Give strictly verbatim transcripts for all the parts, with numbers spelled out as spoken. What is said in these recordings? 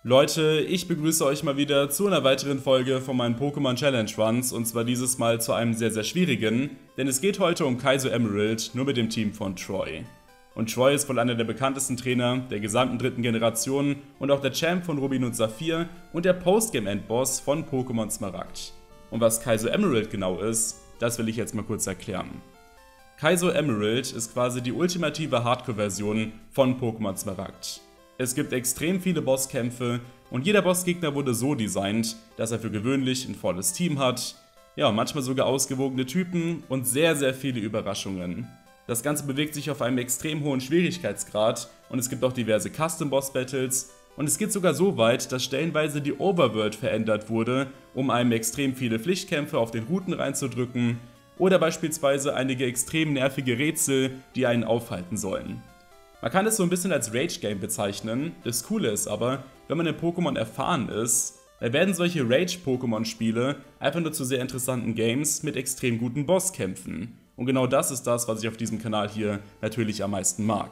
Leute, ich begrüße euch mal wieder zu einer weiteren Folge von meinen Pokémon Challenge Runs und zwar dieses Mal zu einem sehr sehr schwierigen, denn es geht heute um Kaizo Emerald, nur mit dem Team von Troy. Und Troy ist wohl einer der bekanntesten Trainer der gesamten dritten Generation und auch der Champ von Rubin und Saphir und der Postgame-Endboss von Pokémon Smaragd. Und was Kaizo Emerald genau ist, das will ich jetzt mal kurz erklären. Kaizo Emerald ist quasi die ultimative Hardcore-Version von Pokémon Smaragd. Es gibt extrem viele Bosskämpfe und jeder Bossgegner wurde so designt, dass er für gewöhnlich ein volles Team hat, ja, manchmal sogar ausgewogene Typen und sehr sehr viele Überraschungen. Das Ganze bewegt sich auf einem extrem hohen Schwierigkeitsgrad und es gibt auch diverse Custom Boss Battles und es geht sogar so weit, dass stellenweise die Overworld verändert wurde, um einem extrem viele Pflichtkämpfe auf den Routen reinzudrücken oder beispielsweise einige extrem nervige Rätsel, die einen aufhalten sollen. Man kann es so ein bisschen als Rage-Game bezeichnen, das Coole ist aber, wenn man in Pokémon erfahren ist, dann werden solche Rage-Pokémon-Spiele einfach nur zu sehr interessanten Games mit extrem guten Bosskämpfen. Und genau das ist das, was ich auf diesem Kanal hier natürlich am meisten mag.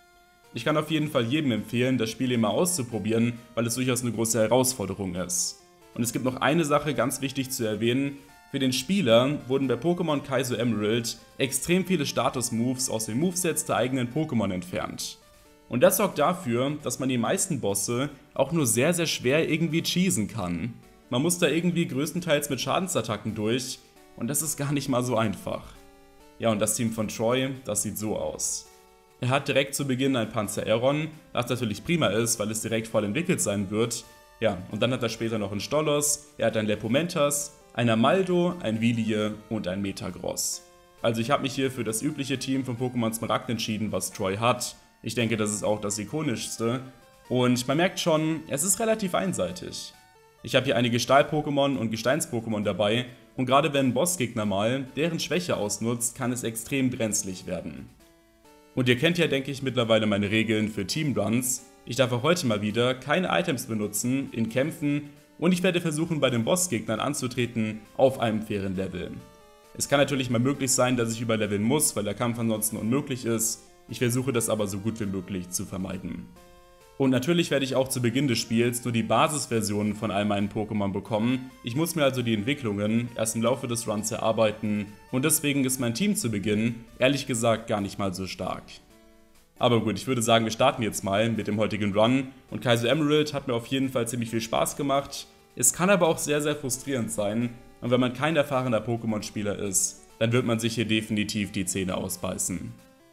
Ich kann auf jeden Fall jedem empfehlen, das Spiel hier mal auszuprobieren, weil es durchaus eine große Herausforderung ist. Und es gibt noch eine Sache ganz wichtig zu erwähnen. Für den Spieler wurden bei Pokémon Kaizo Emerald extrem viele Status-Moves aus den Movesets der eigenen Pokémon entfernt. Und das sorgt dafür, dass man die meisten Bosse auch nur sehr sehr schwer irgendwie cheesen kann. Man muss da irgendwie größtenteils mit Schadensattacken durch und das ist gar nicht mal so einfach. Ja, und das Team von Troy, das sieht so aus. Er hat direkt zu Beginn ein Panzer Aeron, was natürlich prima ist, weil es direkt voll entwickelt sein wird. Ja, und dann hat er später noch einen Stolos, er hat ein Lepomentas, ein Amaldo, ein Vilie und ein Metagross. Also ich habe mich hier für das übliche Team von Pokémon Smaragd entschieden, was Troy hat. Ich denke, das ist auch das ikonischste. Und man merkt schon, es ist relativ einseitig. Ich habe hier einige Stahl-Pokémon und Gesteins-Pokémon dabei und gerade wenn ein Bossgegner mal deren Schwäche ausnutzt, kann es extrem brenzlig werden. Und ihr kennt ja, denke ich, mittlerweile meine Regeln für Teamruns. Ich darf auch heute mal wieder keine Items benutzen in Kämpfen und ich werde versuchen, bei den Bossgegnern anzutreten auf einem fairen Level. Es kann natürlich mal möglich sein, dass ich überleveln muss, weil der Kampf ansonsten unmöglich ist. Ich versuche das aber so gut wie möglich zu vermeiden. Und natürlich werde ich auch zu Beginn des Spiels nur die Basisversionen von all meinen Pokémon bekommen. Ich muss mir also die Entwicklungen erst im Laufe des Runs erarbeiten und deswegen ist mein Team zu Beginn ehrlich gesagt gar nicht mal so stark. Aber gut, ich würde sagen, wir starten jetzt mal mit dem heutigen Run und Kaizo Emerald hat mir auf jeden Fall ziemlich viel Spaß gemacht. Es kann aber auch sehr sehr frustrierend sein und wenn man kein erfahrener Pokémon-Spieler ist, dann wird man sich hier definitiv die Zähne ausbeißen.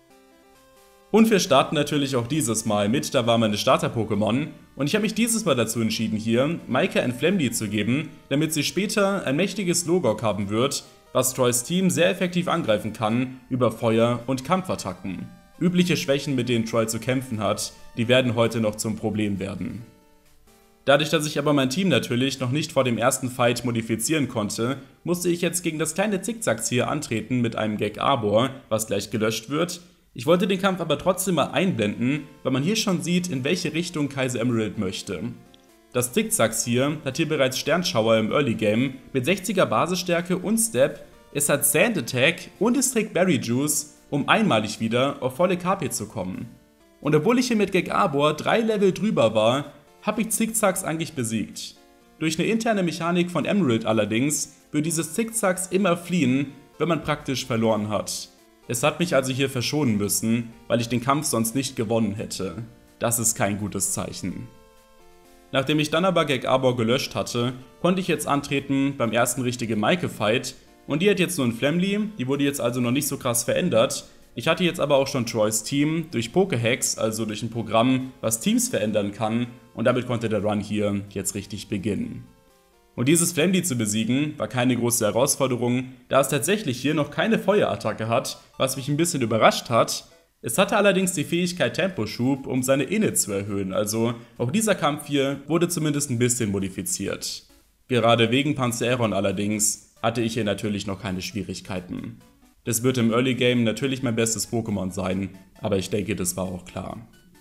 Und wir starten natürlich auch dieses Mal mit Da war meine Starter-Pokémon und ich habe mich dieses Mal dazu entschieden hier Maika ein Flamly zu geben, damit sie später ein mächtiges Logok haben wird, was Troys Team sehr effektiv angreifen kann über Feuer- und Kampfattacken. Übliche Schwächen, mit denen Troy zu kämpfen hat, die werden heute noch zum Problem werden. Dadurch, dass ich aber mein Team natürlich noch nicht vor dem ersten Fight modifizieren konnte, musste ich jetzt gegen das kleine Zickzacks hier antreten mit einem Gek-Arbor, was gleich gelöscht wird. Ich wollte den Kampf aber trotzdem mal einblenden, weil man hier schon sieht, in welche Richtung Kaizo Emerald möchte. Das Zickzacks hier hat hier bereits Sternschauer im Early Game mit sechziger Basisstärke und Step, es hat Sand Attack und es trägt Berry Juice, um einmalig wieder auf volle K P zu kommen. Und obwohl ich hier mit Gek-Arbor drei Level drüber war, habe ich Zickzacks eigentlich besiegt. Durch eine interne Mechanik von Emerald allerdings wird dieses Zickzacks immer fliehen, wenn man praktisch verloren hat. Es hat mich also hier verschonen müssen, weil ich den Kampf sonst nicht gewonnen hätte. Das ist kein gutes Zeichen. Nachdem ich dann aber Gek-Arbor gelöscht hatte, konnte ich jetzt antreten beim ersten richtigen Maike-Fight. Und die hat jetzt nur ein Flamly, die wurde jetzt also noch nicht so krass verändert. Ich hatte jetzt aber auch schon Troys Team durch Pokéhex, also durch ein Programm, was Teams verändern kann. Und damit konnte der Run hier jetzt richtig beginnen. Und dieses Flamly zu besiegen, war keine große Herausforderung, da es tatsächlich hier noch keine Feuerattacke hat, was mich ein bisschen überrascht hat. Es hatte allerdings die Fähigkeit Temposchub, um seine Init zu erhöhen, also auch dieser Kampf hier wurde zumindest ein bisschen modifiziert. Gerade wegen Panzer Aeron allerdings hatte ich hier natürlich noch keine Schwierigkeiten. Das wird im Early Game natürlich mein bestes Pokémon sein, aber ich denke, das war auch klar.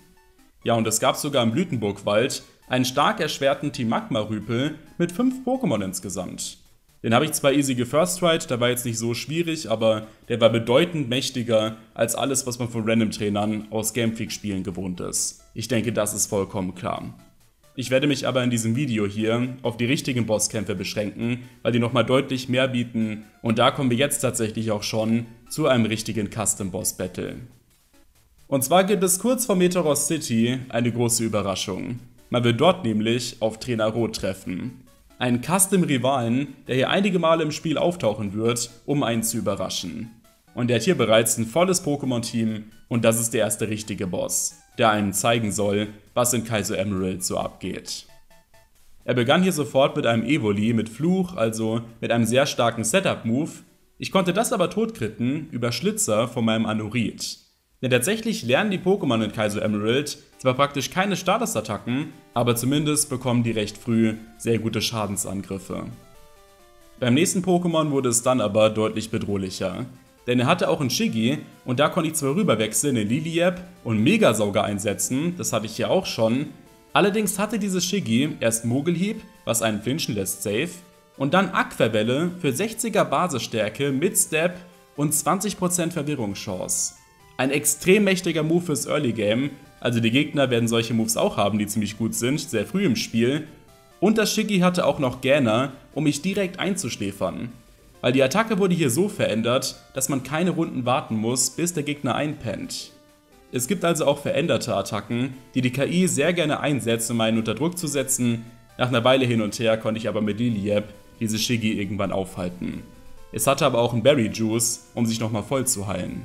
Ja, und es gab sogar im Blütenburgwald einen stark erschwerten Team Magma-Rüpel mit fünf Pokémon insgesamt. Den habe ich zwar easy gefirst-tried, der war jetzt nicht so schwierig, aber der war bedeutend mächtiger als alles, was man von Random-Trainern aus Game Freak-Spielen gewohnt ist. Ich denke, das ist vollkommen klar. Ich werde mich aber in diesem Video hier auf die richtigen Bosskämpfe beschränken, weil die nochmal deutlich mehr bieten und da kommen wir jetzt tatsächlich auch schon zu einem richtigen Custom Boss Battle. Und zwar gibt es kurz vor Meteor City eine große Überraschung. Man wird dort nämlich auf Trainer Rot treffen. Einen Custom-Rivalen, der hier einige Male im Spiel auftauchen wird, um einen zu überraschen. Und der hat hier bereits ein volles Pokémon-Team und das ist der erste richtige Boss, der einem zeigen soll, was in Kaizo Emerald so abgeht. Er begann hier sofort mit einem Evoli mit Fluch, also mit einem sehr starken Setup-Move. Ich konnte das aber totkritten über Schlitzer von meinem Anurit. Denn tatsächlich lernen die Pokémon in Kaizo Emerald zwar praktisch keine Status-Attacken, aber zumindest bekommen die recht früh sehr gute Schadensangriffe. Beim nächsten Pokémon wurde es dann aber deutlich bedrohlicher. Denn er hatte auch einen Shiggy und da konnte ich zwar rüberwechseln in Liliep und Megasauger einsetzen, das hatte ich hier auch schon. Allerdings hatte dieses Shiggy erst Mogelhieb, was einen flinchen lässt safe, und dann Aquavelle für sechziger Basisstärke mit Step und zwanzig Prozent Verwirrungschance. Ein extrem mächtiger Move fürs Early Game, also die Gegner werden solche Moves auch haben, die ziemlich gut sind, sehr früh im Spiel. Und das Shiggy hatte auch noch Gainer, um mich direkt einzuschläfern. Weil die Attacke wurde hier so verändert, dass man keine Runden warten muss, bis der Gegner einpennt. Es gibt also auch veränderte Attacken, die die K I sehr gerne einsetzt, um einen unter Druck zu setzen. Nach einer Weile hin und her konnte ich aber mit Liliep diese Shiggy irgendwann aufhalten. Es hatte aber auch einen Berry Juice, um sich nochmal voll zu heilen.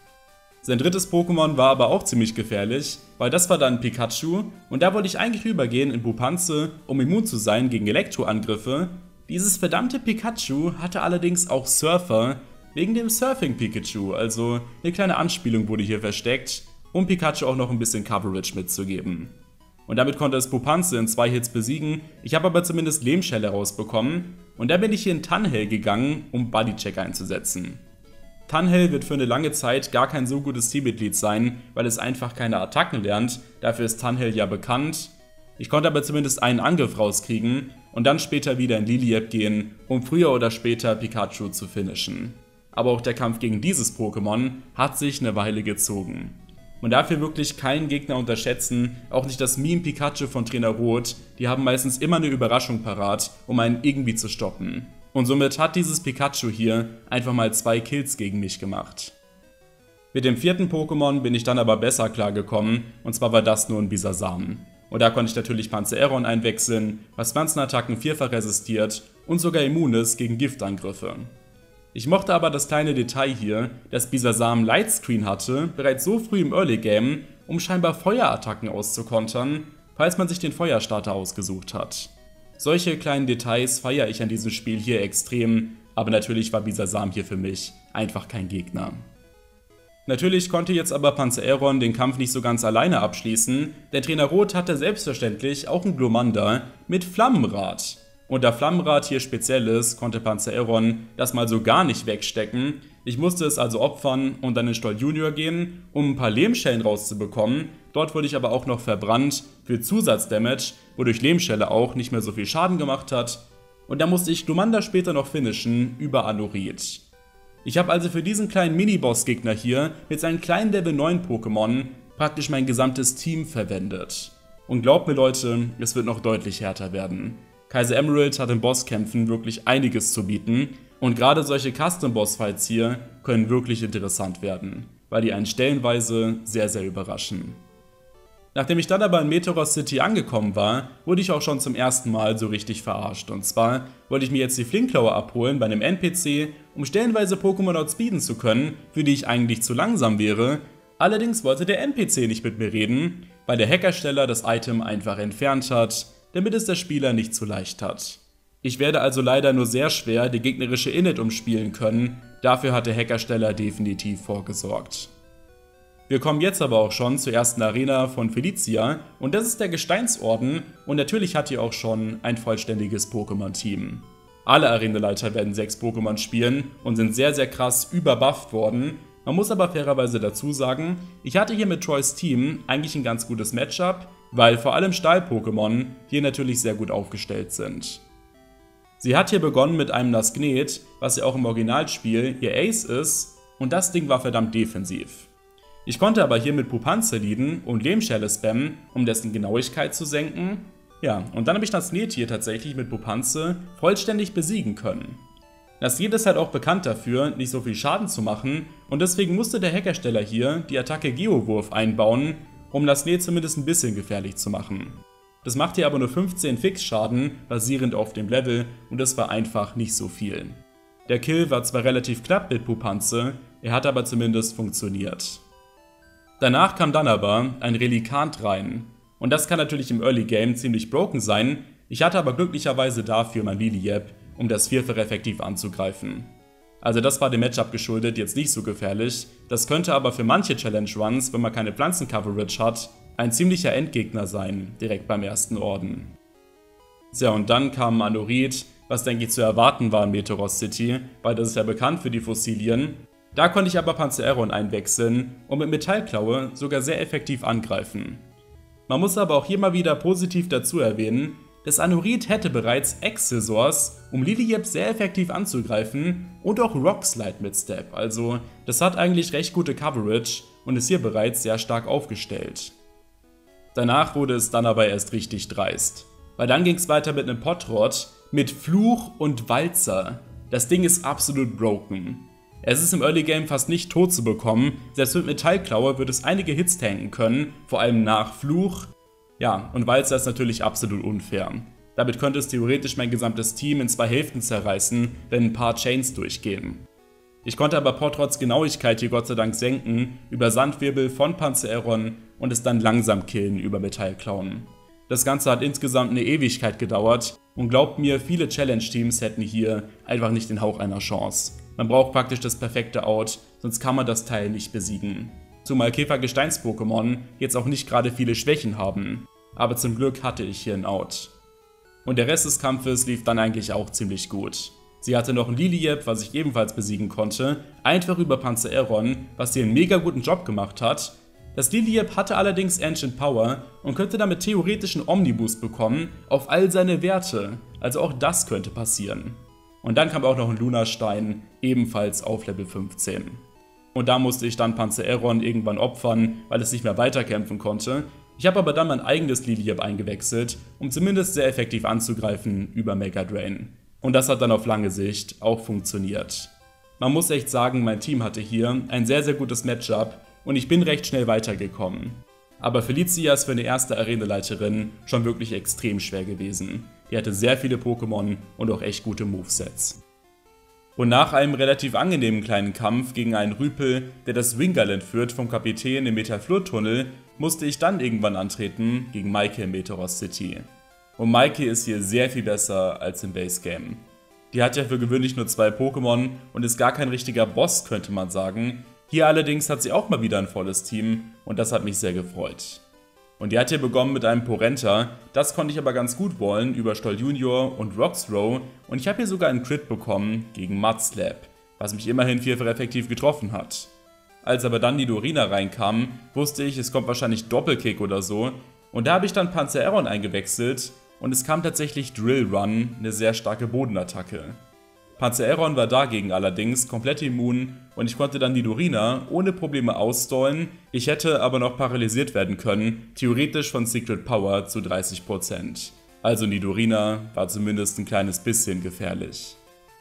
Sein drittes Pokémon war aber auch ziemlich gefährlich, weil das war dann Pikachu und da wollte ich eigentlich rübergehen in Bupanze, um immun zu sein gegen Elektroangriffe. Dieses verdammte Pikachu hatte allerdings auch Surfer, wegen dem Surfing Pikachu, also eine kleine Anspielung wurde hier versteckt, um Pikachu auch noch ein bisschen Coverage mitzugeben. Und damit konnte es Bupanze in zwei Hits besiegen, ich habe aber zumindest Lehmschelle rausbekommen und dann bin ich hier in Tanhell gegangen, um Bodycheck einzusetzen. Tanhell wird für eine lange Zeit gar kein so gutes Teammitglied sein, weil es einfach keine Attacken lernt, dafür ist Tanhell ja bekannt. Ich konnte aber zumindest einen Angriff rauskriegen und dann später wieder in Liliep gehen, um früher oder später Pikachu zu finishen. Aber auch der Kampf gegen dieses Pokémon hat sich eine Weile gezogen. Man darf hier wirklich keinen Gegner unterschätzen, auch nicht das Meme Pikachu von Trainer Rot, die haben meistens immer eine Überraschung parat, um einen irgendwie zu stoppen. Und somit hat dieses Pikachu hier einfach mal zwei Kills gegen mich gemacht. Mit dem vierten Pokémon bin ich dann aber besser klargekommen, und zwar war das nur ein Bisasam. Und da konnte ich natürlich Panzeron einwechseln, was Pflanzenattacken vierfach resistiert und sogar immun ist gegen Giftangriffe. Ich mochte aber das kleine Detail hier, dass Bisasam Lightscreen hatte, bereits so früh im Early Game, um scheinbar Feuerattacken auszukontern, falls man sich den Feuerstarter ausgesucht hat. Solche kleinen Details feiere ich an diesem Spiel hier extrem, aber natürlich war Bisasam hier für mich einfach kein Gegner. Natürlich konnte jetzt aber Panzeron den Kampf nicht so ganz alleine abschließen, denn Trainer Rot hatte selbstverständlich auch einen Glomanda mit Flammenrad. Und da Flammenrad hier speziell ist, konnte Panzeron das mal so gar nicht wegstecken. Ich musste es also opfern und dann in Stoll Junior gehen, um ein paar Lehmschellen rauszubekommen. Dort wurde ich aber auch noch verbrannt für Zusatzdamage, wodurch Lehmschelle auch nicht mehr so viel Schaden gemacht hat. Und da musste ich Glomanda später noch finishen über Anurit. Ich habe also für diesen kleinen Mini-Boss-Gegner hier mit seinen kleinen Level neun Pokémon praktisch mein gesamtes Team verwendet. Und glaubt mir Leute, es wird noch deutlich härter werden. Kaizo Emerald hat in Bosskämpfen wirklich einiges zu bieten und gerade solche Custom-Boss-Fights hier können wirklich interessant werden, weil die einen stellenweise sehr sehr überraschen. Nachdem ich dann aber in Meteor City angekommen war, wurde ich auch schon zum ersten Mal so richtig verarscht. Und zwar wollte ich mir jetzt die Flinkklaue abholen bei einem N P C, um stellenweise Pokémon outspeeden zu können, für die ich eigentlich zu langsam wäre. Allerdings wollte der N P C nicht mit mir reden, weil der Hackersteller das Item einfach entfernt hat, damit es der Spieler nicht zu leicht hat. Ich werde also leider nur sehr schwer die gegnerische Init umspielen können, dafür hat der Hackersteller definitiv vorgesorgt. Wir kommen jetzt aber auch schon zur ersten Arena von Felicia und das ist der Gesteinsorden und natürlich hat hier auch schon ein vollständiges Pokémon-Team. Alle Arenaleiter werden sechs Pokémon spielen und sind sehr sehr krass überbufft worden. Man muss aber fairerweise dazu sagen, ich hatte hier mit Troys Team eigentlich ein ganz gutes Matchup, weil vor allem Stahl-Pokémon hier natürlich sehr gut aufgestellt sind. Sie hat hier begonnen mit einem Nasknet, was ja auch im Originalspiel ihr Ace ist und das Ding war verdammt defensiv. Ich konnte aber hier mit Pupanze leaden und Lehmschelle spammen, um dessen Genauigkeit zu senken. Ja, und dann habe ich das Niltier tatsächlich mit Pupanze vollständig besiegen können. Das Niltier ist halt auch bekannt dafür, nicht so viel Schaden zu machen, und deswegen musste der Hersteller hier die Attacke Geowurf einbauen, um das Niltier zumindest ein bisschen gefährlich zu machen. Das macht hier aber nur fünfzehn Fixschaden, basierend auf dem Level, und das war einfach nicht so viel. Der Kill war zwar relativ knapp mit Pupanze, er hat aber zumindest funktioniert. Danach kam dann aber ein Relikant rein. Und das kann natürlich im Early Game ziemlich broken sein, ich hatte aber glücklicherweise dafür mein Liliep, um das Vierfach effektiv anzugreifen. Also das war dem Matchup geschuldet jetzt nicht so gefährlich, das könnte aber für manche Challenge Runs, wenn man keine Pflanzen-Coverage hat, ein ziemlicher Endgegner sein, direkt beim ersten Orden. Tja, und dann kam Manorit, was denke ich zu erwarten war in Meteoros City, weil das ist ja bekannt für die Fossilien. Da konnte ich aber Panzereron einwechseln und mit Metallklaue sogar sehr effektiv angreifen. Man muss aber auch hier mal wieder positiv dazu erwähnen, dass Anurit hätte bereits X-Scissors, um Liliep sehr effektiv anzugreifen, und auch Rockslide mit Step, also das hat eigentlich recht gute Coverage und ist hier bereits sehr stark aufgestellt. Danach wurde es dann aber erst richtig dreist, weil dann ging es weiter mit einem Potrot mit Fluch und Walzer. Das Ding ist absolut broken. Es ist im Early Game fast nicht tot zu bekommen, selbst mit Metallklaue wird es einige Hits tanken können, vor allem nach Fluch. Ja, und Walzer ist natürlich absolut unfair. Damit könnte es theoretisch mein gesamtes Team in zwei Hälften zerreißen, wenn ein paar Chains durchgehen. Ich konnte aber Potrots Genauigkeit hier Gott sei Dank senken, über Sandwirbel von Panzereron und es dann langsam killen über Metallklauen. Das Ganze hat insgesamt eine Ewigkeit gedauert und glaubt mir, viele Challenge-Teams hätten hier einfach nicht den Hauch einer Chance. Man braucht praktisch das perfekte Out, sonst kann man das Teil nicht besiegen. Zumal Käfer-Gesteins-Pokémon jetzt auch nicht gerade viele Schwächen haben, aber zum Glück hatte ich hier ein Out. Und der Rest des Kampfes lief dann eigentlich auch ziemlich gut. Sie hatte noch ein Liliep, was ich ebenfalls besiegen konnte, einfach über Panzereron, was hier einen mega guten Job gemacht hat. Das Liliep hatte allerdings Ancient Power und könnte damit theoretisch einen Omniboost bekommen auf all seine Werte, also auch das könnte passieren. Und dann kam auch noch ein Lunastein, ebenfalls auf Level fünfzehn. Und da musste ich dann Panzereron irgendwann opfern, weil es nicht mehr weiterkämpfen konnte. Ich habe aber dann mein eigenes Liliep eingewechselt, um zumindest sehr effektiv anzugreifen über Mega Drain. Und das hat dann auf lange Sicht auch funktioniert. Man muss echt sagen, mein Team hatte hier ein sehr sehr gutes Matchup und ich bin recht schnell weitergekommen. Aber Felicia ist für eine erste Arenaleiterin schon wirklich extrem schwer gewesen. Die hatte sehr viele Pokémon und auch echt gute Movesets. Und nach einem relativ angenehmen kleinen Kampf gegen einen Rüpel, der das Wingull entführt vom Kapitän im Metaflur-Tunnel, musste ich dann irgendwann antreten gegen Maike in Meteoros City. Und Maike ist hier sehr viel besser als im Base Game. Die hat ja für gewöhnlich nur zwei Pokémon und ist gar kein richtiger Boss, könnte man sagen. Hier allerdings hat sie auch mal wieder ein volles Team und das hat mich sehr gefreut. Und die hat hier begonnen mit einem Porenta, das konnte ich aber ganz gut wollen über Stoll Junior und Roxrow und ich habe hier sogar einen Crit bekommen gegen Mudslap, was mich immerhin vierfach effektiv getroffen hat. Als aber dann die Dorina reinkam, wusste ich, es kommt wahrscheinlich Doppelkick oder so und da habe ich dann Panzereron eingewechselt und es kam tatsächlich Drill Run, eine sehr starke Bodenattacke. Panzereron war dagegen allerdings komplett immun und ich konnte dann die Dorina ohne Probleme ausstallen, ich hätte aber noch paralysiert werden können, theoretisch von Secret Power zu dreißig Prozent. Also Nidorina war zumindest ein kleines bisschen gefährlich.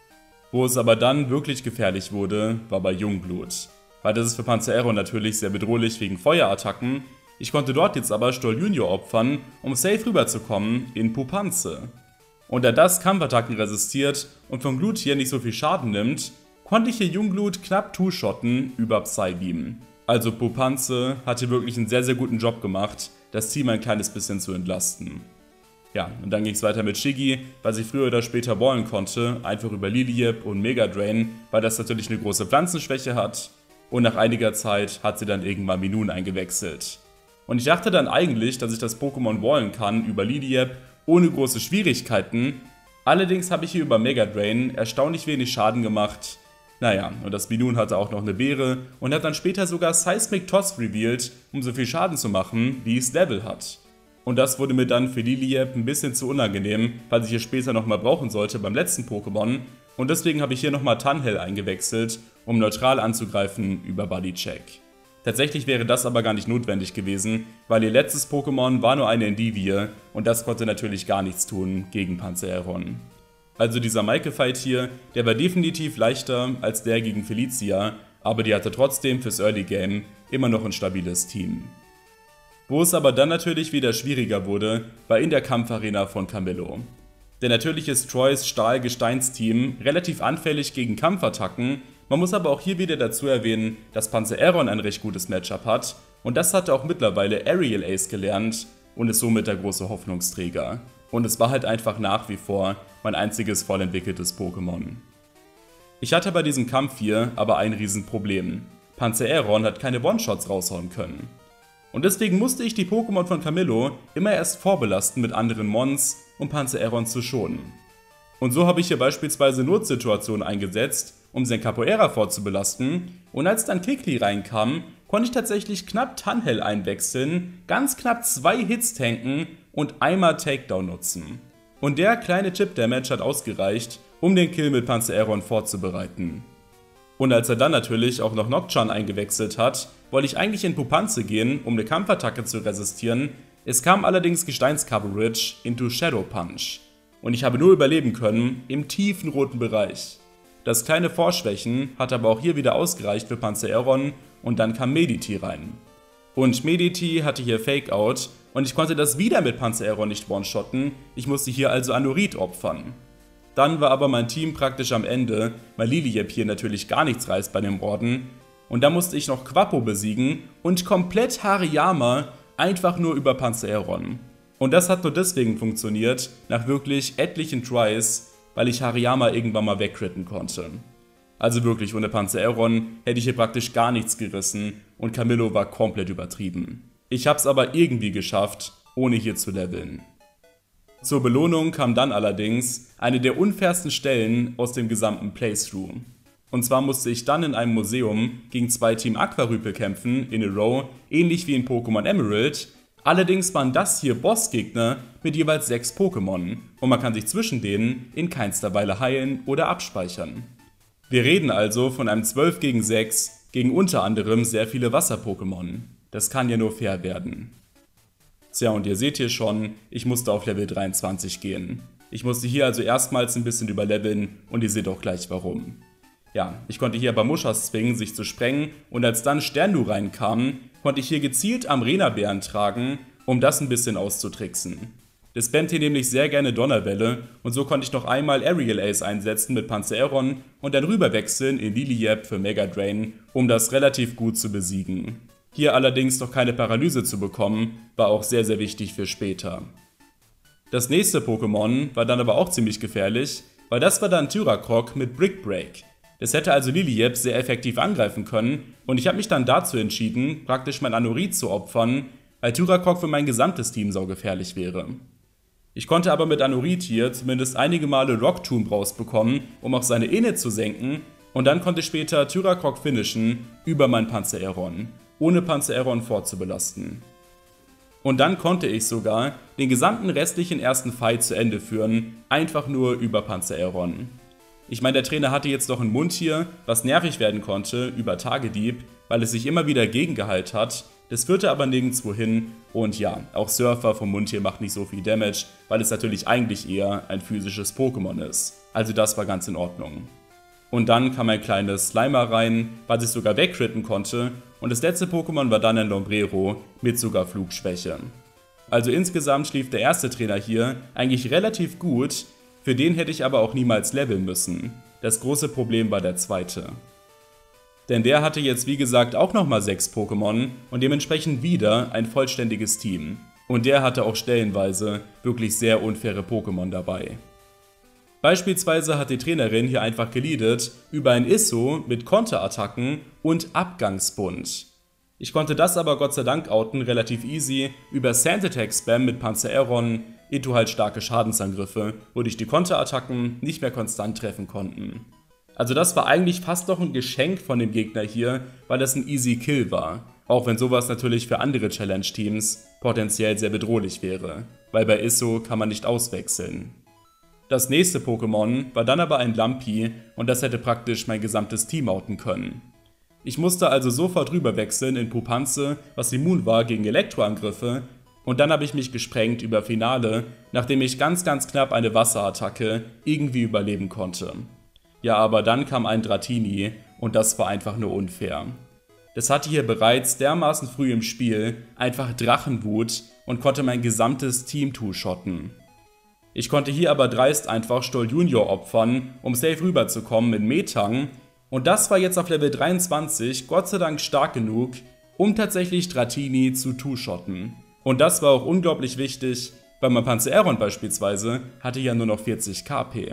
Wo es aber dann wirklich gefährlich wurde, war bei Jungblut. Weil das ist für Panzereron natürlich sehr bedrohlich wegen Feuerattacken, ich konnte dort jetzt aber Stoll Junior opfern, um safe rüberzukommen in Pupanze. Und da das Kampfattacken resistiert und vom Glut hier nicht so viel Schaden nimmt, konnte ich hier Jungblut knapp two-shotten über Psybeam. Also Pupanze hat hier wirklich einen sehr sehr guten Job gemacht, das Team ein kleines bisschen zu entlasten. Ja, und dann ging es weiter mit Shiggy, was ich früher oder später ballen konnte, einfach über Liliep und Mega Drain, weil das natürlich eine große Pflanzenschwäche hat. Und nach einiger Zeit hat sie dann irgendwann Minun eingewechselt. Und ich dachte dann eigentlich, dass ich das Pokémon wallen kann über Liliep, ohne große Schwierigkeiten. Allerdings habe ich hier über Mega Drain erstaunlich wenig Schaden gemacht. Naja, und das Minun hatte auch noch eine Beere und hat dann später sogar Seismic Toss revealed, um so viel Schaden zu machen, wie es Level hat. Und das wurde mir dann für Liliep ein bisschen zu unangenehm, weil ich hier später nochmal brauchen sollte beim letzten Pokémon. Und deswegen habe ich hier nochmal Tunhell eingewechselt, um neutral anzugreifen über Bodycheck. Tatsächlich wäre das aber gar nicht notwendig gewesen, weil ihr letztes Pokémon war nur eine Endivie und das konnte natürlich gar nichts tun gegen Panzereron. Also dieser Maike-Fight hier, der war definitiv leichter als der gegen Felicia, aber die hatte trotzdem fürs Early Game immer noch ein stabiles Team. Wo es aber dann natürlich wieder schwieriger wurde, war in der Kampfarena von Camillo. Denn natürlich ist Troys Stahl-Gesteins-Team relativ anfällig gegen Kampfattacken, man muss aber auch hier wieder dazu erwähnen, dass Panzereron ein recht gutes Matchup hat und das hatte auch mittlerweile Aerial Ace gelernt und ist somit der große Hoffnungsträger. Und es war halt einfach nach wie vor mein einziges voll entwickeltes Pokémon. Ich hatte bei diesem Kampf hier aber ein Riesenproblem. Panzereron hat keine One-Shots raushauen können. Und deswegen musste ich die Pokémon von Camillo immer erst vorbelasten mit anderen Mons, um Panzereron zu schonen. Und so habe ich hier beispielsweise Notsituationen eingesetzt, um sein Capoeira vorzubelasten, und als dann Kikli reinkam, konnte ich tatsächlich knapp Tanhell einwechseln, ganz knapp zwei Hits tanken und einmal Takedown nutzen. Und der kleine Chip-Damage hat ausgereicht, um den Kill mit Panzereron vorzubereiten. Und als er dann natürlich auch noch Nocturne eingewechselt hat, wollte ich eigentlich in Pupanze gehen, um eine Kampfattacke zu resistieren, es kam allerdings Gesteins-Coverage into Shadow Punch. Und ich habe nur überleben können im tiefen roten Bereich. Das kleine Vorschwächen hat aber auch hier wieder ausgereicht für Panzereron und dann kam Mediti rein. Und Mediti hatte hier Fake Out und ich konnte das wieder mit Panzereron nicht one-shotten, ich musste hier also Anurit opfern. Dann war aber mein Team praktisch am Ende, weil Liliep hier natürlich gar nichts reißt bei dem Orden. Und da musste ich noch Quappo besiegen und komplett Hariyama einfach nur über Panzereron. Und das hat nur deswegen funktioniert, nach wirklich etlichen Tries, weil ich Hariyama irgendwann mal wegcritten konnte. Also wirklich, ohne Panzereron hätte ich hier praktisch gar nichts gerissen und Camillo war komplett übertrieben. Ich hab's aber irgendwie geschafft, ohne hier zu leveln. Zur Belohnung kam dann allerdings eine der unfairsten Stellen aus dem gesamten Playthrough. Und zwar musste ich dann in einem Museum gegen zwei Team Aquarypel kämpfen, in a row, ähnlich wie in Pokémon Emerald. Allerdings waren das hier Bossgegner mit jeweils sechs Pokémon und man kann sich zwischen denen in keinster Weile heilen oder abspeichern. Wir reden also von einem zwölf gegen sechs gegen unter anderem sehr viele Wasser-Pokémon. Das kann ja nur fair werden. Tja, und ihr seht hier schon, ich musste auf Level dreiundzwanzig gehen. Ich musste hier also erstmals ein bisschen überleveln und ihr seht auch gleich warum. Ja, ich konnte hier aber Mushas zwingen, sich zu sprengen und als dann Sternlu reinkam, konnte ich hier gezielt am Renabären tragen, um das ein bisschen auszutricksen. Das spammt hier nämlich sehr gerne Donnerwelle und so konnte ich noch einmal Aerial Ace einsetzen mit Panzereron und dann rüberwechseln in Liliep für Mega Drain, um das relativ gut zu besiegen. Hier allerdings noch keine Paralyse zu bekommen, war auch sehr sehr wichtig für später. Das nächste Pokémon war dann aber auch ziemlich gefährlich, weil das war dann Tyracroc mit Brick Break. Das hätte also Liliep sehr effektiv angreifen können und ich habe mich dann dazu entschieden, praktisch mein Anurit zu opfern, weil Tyracroc für mein gesamtes Team saugefährlich wäre. Ich konnte aber mit Anurit hier zumindest einige Male Rock Tomb rausbekommen, um auch seine Init zu senken und dann konnte ich später Tyracroc finishen über mein Panzereron, ohne Panzereron vorzubelasten. Und dann konnte ich sogar den gesamten restlichen ersten Fight zu Ende führen, einfach nur über Panzereron. Ich meine, der Trainer hatte jetzt noch einen Mund hier, was nervig werden konnte über Tagedieb, weil es sich immer wieder gegengeheilt hat. Das führte aber nirgendwo hin und ja, auch Surfer vom Mund hier macht nicht so viel Damage, weil es natürlich eigentlich eher ein physisches Pokémon ist. Also das war ganz in Ordnung. Und dann kam ein kleines Slimer rein, was ich sogar wegcritten konnte und das letzte Pokémon war dann ein Lombrero mit sogar Flugschwäche. Also insgesamt schlief der erste Trainer hier eigentlich relativ gut, für den hätte ich aber auch niemals leveln müssen. Das große Problem war der zweite. Denn der hatte jetzt wie gesagt auch nochmal sechs Pokémon und dementsprechend wieder ein vollständiges Team. Und der hatte auch stellenweise wirklich sehr unfaire Pokémon dabei. Beispielsweise hat die Trainerin hier einfach geleadet über ein Isso mit Konterattacken und Abgangsbund. Ich konnte das aber Gott sei Dank outen relativ easy über Sand Attack Spam mit Panzereron, into halt starke Schadensangriffe, wodurch die Konterattacken nicht mehr konstant treffen konnten. Also das war eigentlich fast noch ein Geschenk von dem Gegner hier, weil das ein easy Kill war. Auch wenn sowas natürlich für andere Challenge-Teams potenziell sehr bedrohlich wäre, weil bei Isso kann man nicht auswechseln. Das nächste Pokémon war dann aber ein Lampi und das hätte praktisch mein gesamtes Team outen können. Ich musste also sofort rüberwechseln in Pupanze, was immun war gegen Elektroangriffe, und dann habe ich mich gesprengt über Finale, nachdem ich ganz ganz knapp eine Wasserattacke irgendwie überleben konnte. Ja, aber dann kam ein Dratini und das war einfach nur unfair. Das hatte hier bereits dermaßen früh im Spiel einfach Drachenwut und konnte mein gesamtes Team two-shotten. Ich konnte hier aber dreist einfach Stoll Junior opfern, um safe rüberzukommen in Metang, und das war jetzt auf Level dreiundzwanzig Gott sei Dank stark genug, um tatsächlich Dratini zu two-shotten. Und das war auch unglaublich wichtig, weil mein Panzereron beispielsweise hatte ja nur noch vierzig K P.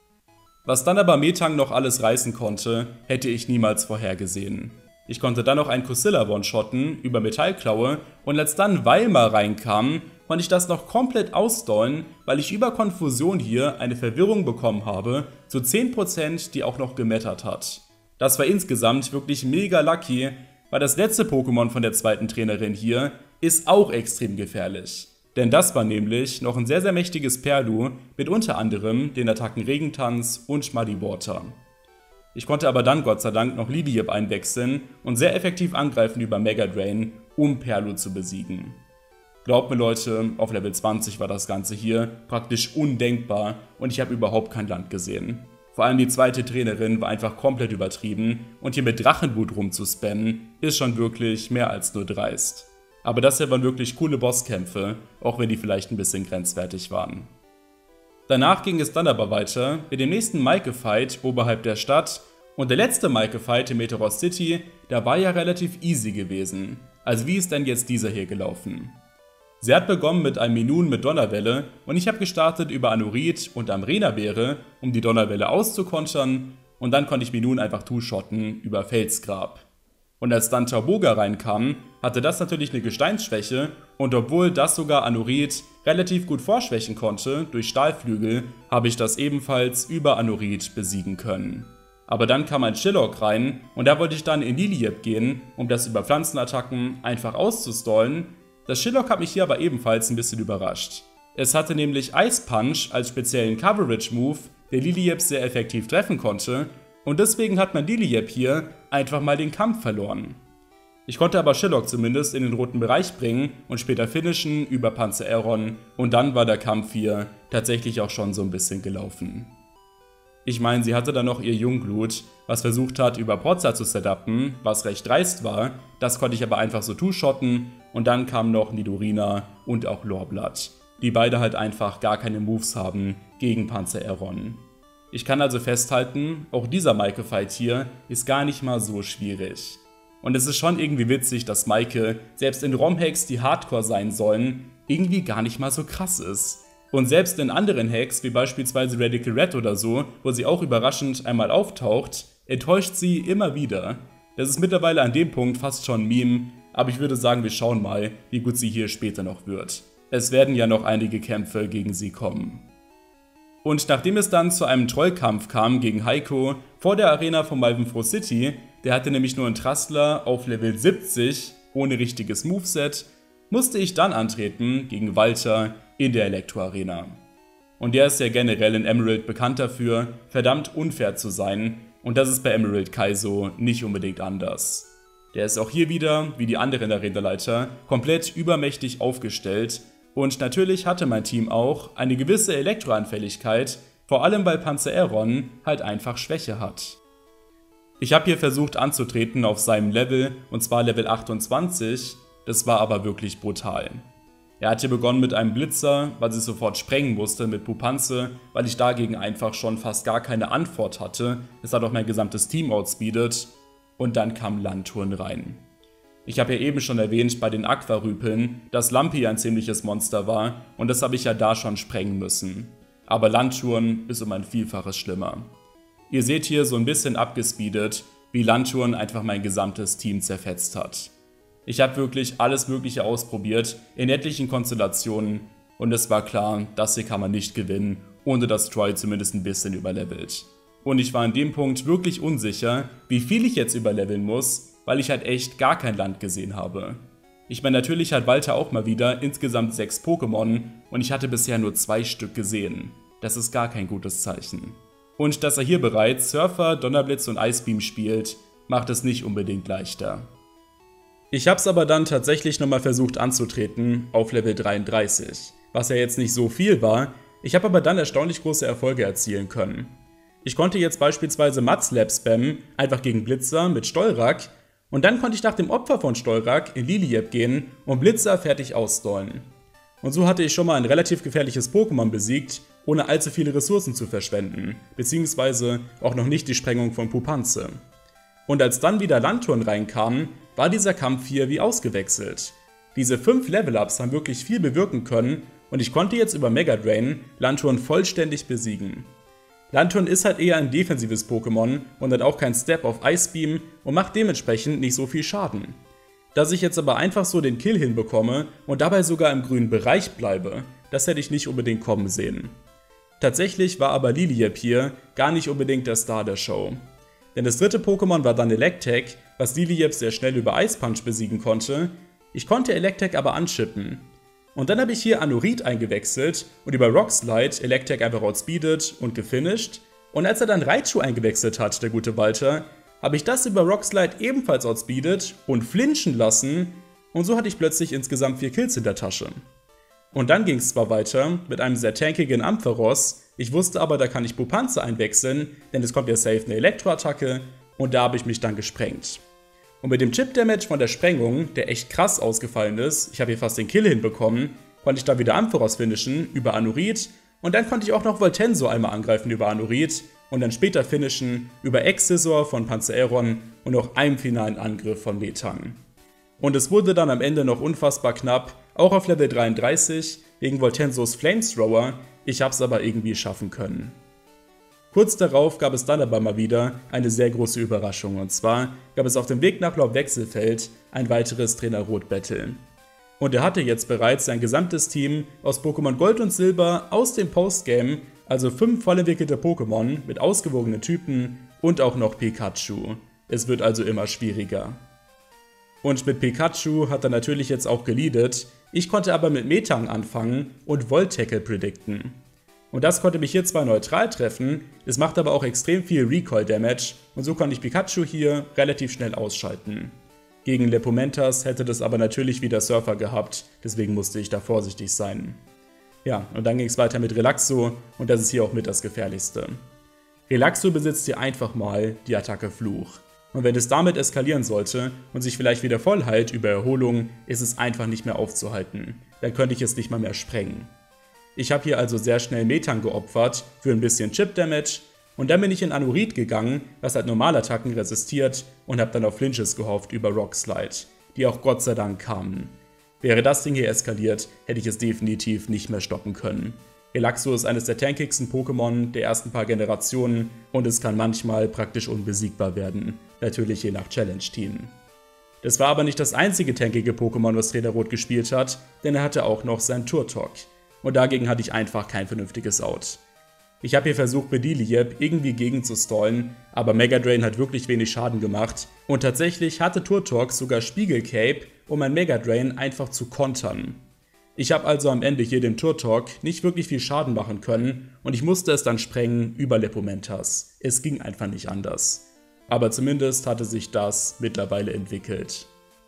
Was dann aber Metang noch alles reißen konnte, hätte ich niemals vorhergesehen. Ich konnte dann noch einen Kusilla one-shotten über Metallklaue, und als dann Weimar reinkam, konnte ich das noch komplett ausdollen, weil ich über Konfusion hier eine Verwirrung bekommen habe, zu zehn Prozent, die auch noch gemattert hat. Das war insgesamt wirklich mega lucky, weil das letzte Pokémon von der zweiten Trainerin hier ist auch extrem gefährlich. Denn das war nämlich noch ein sehr sehr mächtiges Perlu mit unter anderem den Attacken Regentanz und Muddy Water. Ich konnte aber dann Gott sei Dank noch Lidiep einwechseln und sehr effektiv angreifen über Mega Drain, um Perlu zu besiegen. Glaubt mir Leute, auf Level zwanzig war das Ganze hier praktisch undenkbar und ich habe überhaupt kein Land gesehen. Vor allem die zweite Trainerin war einfach komplett übertrieben und hier mit Drachenwut rumzuspammen ist schon wirklich mehr als nur dreist. Aber das hier waren wirklich coole Bosskämpfe, auch wenn die vielleicht ein bisschen grenzwertig waren. Danach ging es dann aber weiter mit dem nächsten Maike-Fight oberhalb der Stadt, und der letzte Maike-Fight in Meteor City, der war ja relativ easy gewesen. Also wie ist denn jetzt dieser hier gelaufen? Sie hat begonnen mit einem Minun mit Donnerwelle und ich habe gestartet über Anurit und Amrena-Beere, um die Donnerwelle auszukontern, und dann konnte ich Minun einfach two-shotten über Felsgrab. Und als dann Tauboga reinkam, hatte das natürlich eine Gesteinsschwäche, und obwohl das sogar Anurit relativ gut vorschwächen konnte durch Stahlflügel, habe ich das ebenfalls über Anurit besiegen können. Aber dann kam ein Shillock rein und da wollte ich dann in Lidiep gehen, um das über Pflanzenattacken einfach auszustallen. Das Shillock hat mich hier aber ebenfalls ein bisschen überrascht. Es hatte nämlich Ice Punch als speziellen Coverage-Move, der Lidiep sehr effektiv treffen konnte, und deswegen hat mein Lidiep hier einfach mal den Kampf verloren. Ich konnte aber Shillock zumindest in den roten Bereich bringen und später finishen über Panzereron, und dann war der Kampf hier tatsächlich auch schon so ein bisschen gelaufen. Ich meine, sie hatte dann noch ihr Jungblut, was versucht hat über Prozza zu setupen, was recht dreist war, das konnte ich aber einfach so two-shotten, und dann kamen noch Nidorina und auch Lorblatt, die beide halt einfach gar keine Moves haben gegen Panzereron. Ich kann also festhalten, auch dieser Maike-Fight hier ist gar nicht mal so schwierig. Und es ist schon irgendwie witzig, dass Maike, selbst in ROM-Hacks, die Hardcore sein sollen, irgendwie gar nicht mal so krass ist. Und selbst in anderen Hacks, wie beispielsweise Radical Red oder so, wo sie auch überraschend einmal auftaucht, enttäuscht sie immer wieder. Das ist mittlerweile an dem Punkt fast schon ein Meme, aber ich würde sagen, wir schauen mal, wie gut sie hier später noch wird. Es werden ja noch einige Kämpfe gegen sie kommen. Und nachdem es dann zu einem Trollkampf kam gegen Heiko vor der Arena von Malvenfroh City, der hatte nämlich nur einen Trastler auf Level siebzig ohne richtiges Moveset, musste ich dann antreten gegen Walter in der Elektro-Arena. Und der ist ja generell in Emerald bekannt dafür, verdammt unfair zu sein, und das ist bei Emerald Kaizo nicht unbedingt anders. Der ist auch hier wieder, wie die anderen Arenaleiter, komplett übermächtig aufgestellt, und natürlich hatte mein Team auch eine gewisse Elektroanfälligkeit, vor allem weil Panzereron halt einfach Schwäche hat. Ich habe hier versucht anzutreten auf seinem Level, und zwar Level achtundzwanzig, das war aber wirklich brutal. Er hat hier begonnen mit einem Blitzer, weil ich sofort sprengen musste mit Pupanze, weil ich dagegen einfach schon fast gar keine Antwort hatte. Es hat auch mein gesamtes Team outspeedet, und dann kam Lanturn rein. Ich habe ja eben schon erwähnt bei den Aquarüpeln, dass Lampi ein ziemliches Monster war, und das habe ich ja da schon sprengen müssen. Aber Lanturn ist um ein Vielfaches schlimmer. Ihr seht hier so ein bisschen abgespeedet, wie Lanturn einfach mein gesamtes Team zerfetzt hat. Ich habe wirklich alles Mögliche ausprobiert, in etlichen Konstellationen, und es war klar, das hier kann man nicht gewinnen, ohne dass Troy zumindest ein bisschen überlevelt. Und ich war an dem Punkt wirklich unsicher, wie viel ich jetzt überleveln muss, weil ich halt echt gar kein Land gesehen habe. Ich meine, natürlich hat Walter auch mal wieder insgesamt sechs Pokémon, und ich hatte bisher nur zwei Stück gesehen. Das ist gar kein gutes Zeichen. Und dass er hier bereits Surfer, Donnerblitz und Icebeam spielt, macht es nicht unbedingt leichter. Ich hab's aber dann tatsächlich nochmal versucht anzutreten auf Level dreiunddreißig, was ja jetzt nicht so viel war, ich habe aber dann erstaunlich große Erfolge erzielen können. Ich konnte jetzt beispielsweise Mudslap spammen, einfach gegen Blitzer mit Stolrak, und dann konnte ich nach dem Opfer von Stolrak in Liliep gehen und Blitzer fertig ausstallen. Und so hatte ich schon mal ein relativ gefährliches Pokémon besiegt, ohne allzu viele Ressourcen zu verschwenden, beziehungsweise auch noch nicht die Sprengung von Pupanze. Und als dann wieder Lanturn reinkam, war dieser Kampf hier wie ausgewechselt. Diese fünf Level-Ups haben wirklich viel bewirken können und ich konnte jetzt über Mega Drain Lanturn vollständig besiegen. Lanturn ist halt eher ein defensives Pokémon und hat auch keinen Step auf Ice Beam und macht dementsprechend nicht so viel Schaden. Dass ich jetzt aber einfach so den Kill hinbekomme und dabei sogar im grünen Bereich bleibe, das hätte ich nicht unbedingt kommen sehen. Tatsächlich war aber Liliep hier gar nicht unbedingt der Star der Show. Denn das dritte Pokémon war dann Electek, was Liliep sehr schnell über Ice Punch besiegen konnte. Ich konnte Electek aber anschippen. Und dann habe ich hier Anurit eingewechselt und über Rock Slide Electek einfach outspeedet und gefinisht. Und als er dann Raichu eingewechselt hat, der gute Walter, habe ich das über Rock Slide ebenfalls outspeedet und flinchen lassen. Und so hatte ich plötzlich insgesamt vier Kills in der Tasche. Und dann ging es zwar weiter mit einem sehr tankigen Ampharos, ich wusste aber, da kann ich Pupanze einwechseln, denn es kommt ja safe eine Elektroattacke und da habe ich mich dann gesprengt. Und mit dem Chip-Damage von der Sprengung, der echt krass ausgefallen ist, ich habe hier fast den Kill hinbekommen, konnte ich da wieder Ampharos finishen über Anurit und dann konnte ich auch noch Voltensor einmal angreifen über Anurit und dann später finishen über Excisor von Panzeron und noch einem finalen Angriff von Metang. Und es wurde dann am Ende noch unfassbar knapp, auch auf Level dreiunddreißig, wegen Voltensors Flamethrower, ich hab's aber irgendwie schaffen können. Kurz darauf gab es dann aber mal wieder eine sehr große Überraschung, und zwar gab es auf dem Weg nach Laub Wechselfeld ein weiteres Trainer Rot Battle. Und er hatte jetzt bereits sein gesamtes Team aus Pokémon Gold und Silber aus dem Postgame, also fünf voll entwickelte Pokémon mit ausgewogenen Typen und auch noch Pikachu. Es wird also immer schwieriger. Und mit Pikachu hat er natürlich jetzt auch geleadet, ich konnte aber mit Metang anfangen und Volt Tackle predikten. Und das konnte mich hier zwar neutral treffen, es macht aber auch extrem viel Recoil Damage und so konnte ich Pikachu hier relativ schnell ausschalten. Gegen Lepomentas hätte das aber natürlich wieder Surfer gehabt, deswegen musste ich da vorsichtig sein. Ja, und dann ging es weiter mit Relaxo und das ist hier auch mit das gefährlichste. Relaxo besitzt hier einfach mal die Attacke Fluch. Und wenn es damit eskalieren sollte und sich vielleicht wieder voll heilt über Erholung, ist es einfach nicht mehr aufzuhalten. Dann könnte ich es nicht mal mehr sprengen. Ich habe hier also sehr schnell Metang geopfert für ein bisschen Chip Damage und dann bin ich in Anurit gegangen, was halt Normalattacken resistiert und habe dann auf Flinches gehofft über Rock Slide, die auch Gott sei Dank kamen. Wäre das Ding hier eskaliert, hätte ich es definitiv nicht mehr stoppen können. Relaxo ist eines der tankigsten Pokémon der ersten paar Generationen und es kann manchmal praktisch unbesiegbar werden, natürlich je nach Challenge-Team. Das war aber nicht das einzige tankige Pokémon, was Trainer Rot gespielt hat, denn er hatte auch noch sein Turtok. Und dagegen hatte ich einfach kein vernünftiges Out. Ich habe hier versucht mit Liliep irgendwie gegen zu stallen, aber Mega Drain hat wirklich wenig Schaden gemacht und tatsächlich hatte Turtok sogar Spiegel Cape, um ein Mega Drain einfach zu kontern. Ich habe also am Ende hier dem Turtok nicht wirklich viel Schaden machen können und ich musste es dann sprengen über Lepomentas. Es ging einfach nicht anders. Aber zumindest hatte sich das mittlerweile entwickelt.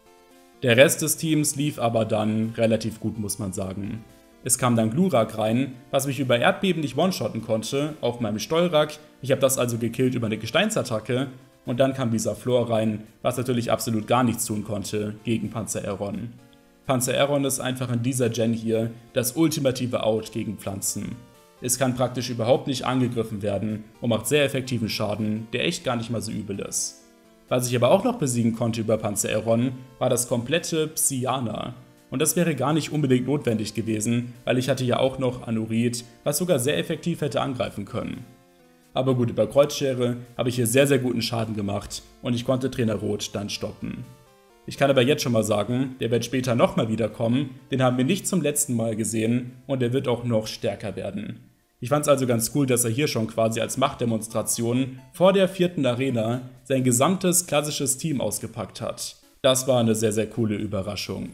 Der Rest des Teams lief aber dann relativ gut, muss man sagen. Es kam dann Glurak rein, was mich über Erdbeben nicht one-shotten konnte, auf meinem Stolrak. Ich habe das also gekillt über eine Gesteinsattacke. Und dann kam Visaflor rein, was natürlich absolut gar nichts tun konnte gegen Panzeron. Panzeron ist einfach in dieser Gen hier das ultimative Out gegen Pflanzen. Es kann praktisch überhaupt nicht angegriffen werden und macht sehr effektiven Schaden, der echt gar nicht mal so übel ist. Was ich aber auch noch besiegen konnte über Panzeron, war das komplette Psyana. Und das wäre gar nicht unbedingt notwendig gewesen, weil ich hatte ja auch noch Anurit, was sogar sehr effektiv hätte angreifen können. Aber gut, über Kreuzschere habe ich hier sehr sehr guten Schaden gemacht und ich konnte Trainer Rot dann stoppen. Ich kann aber jetzt schon mal sagen, der wird später nochmal wiederkommen, den haben wir nicht zum letzten Mal gesehen und der wird auch noch stärker werden. Ich fand es also ganz cool, dass er hier schon quasi als Machtdemonstration vor der vierten Arena sein gesamtes klassisches Team ausgepackt hat. Das war eine sehr sehr coole Überraschung.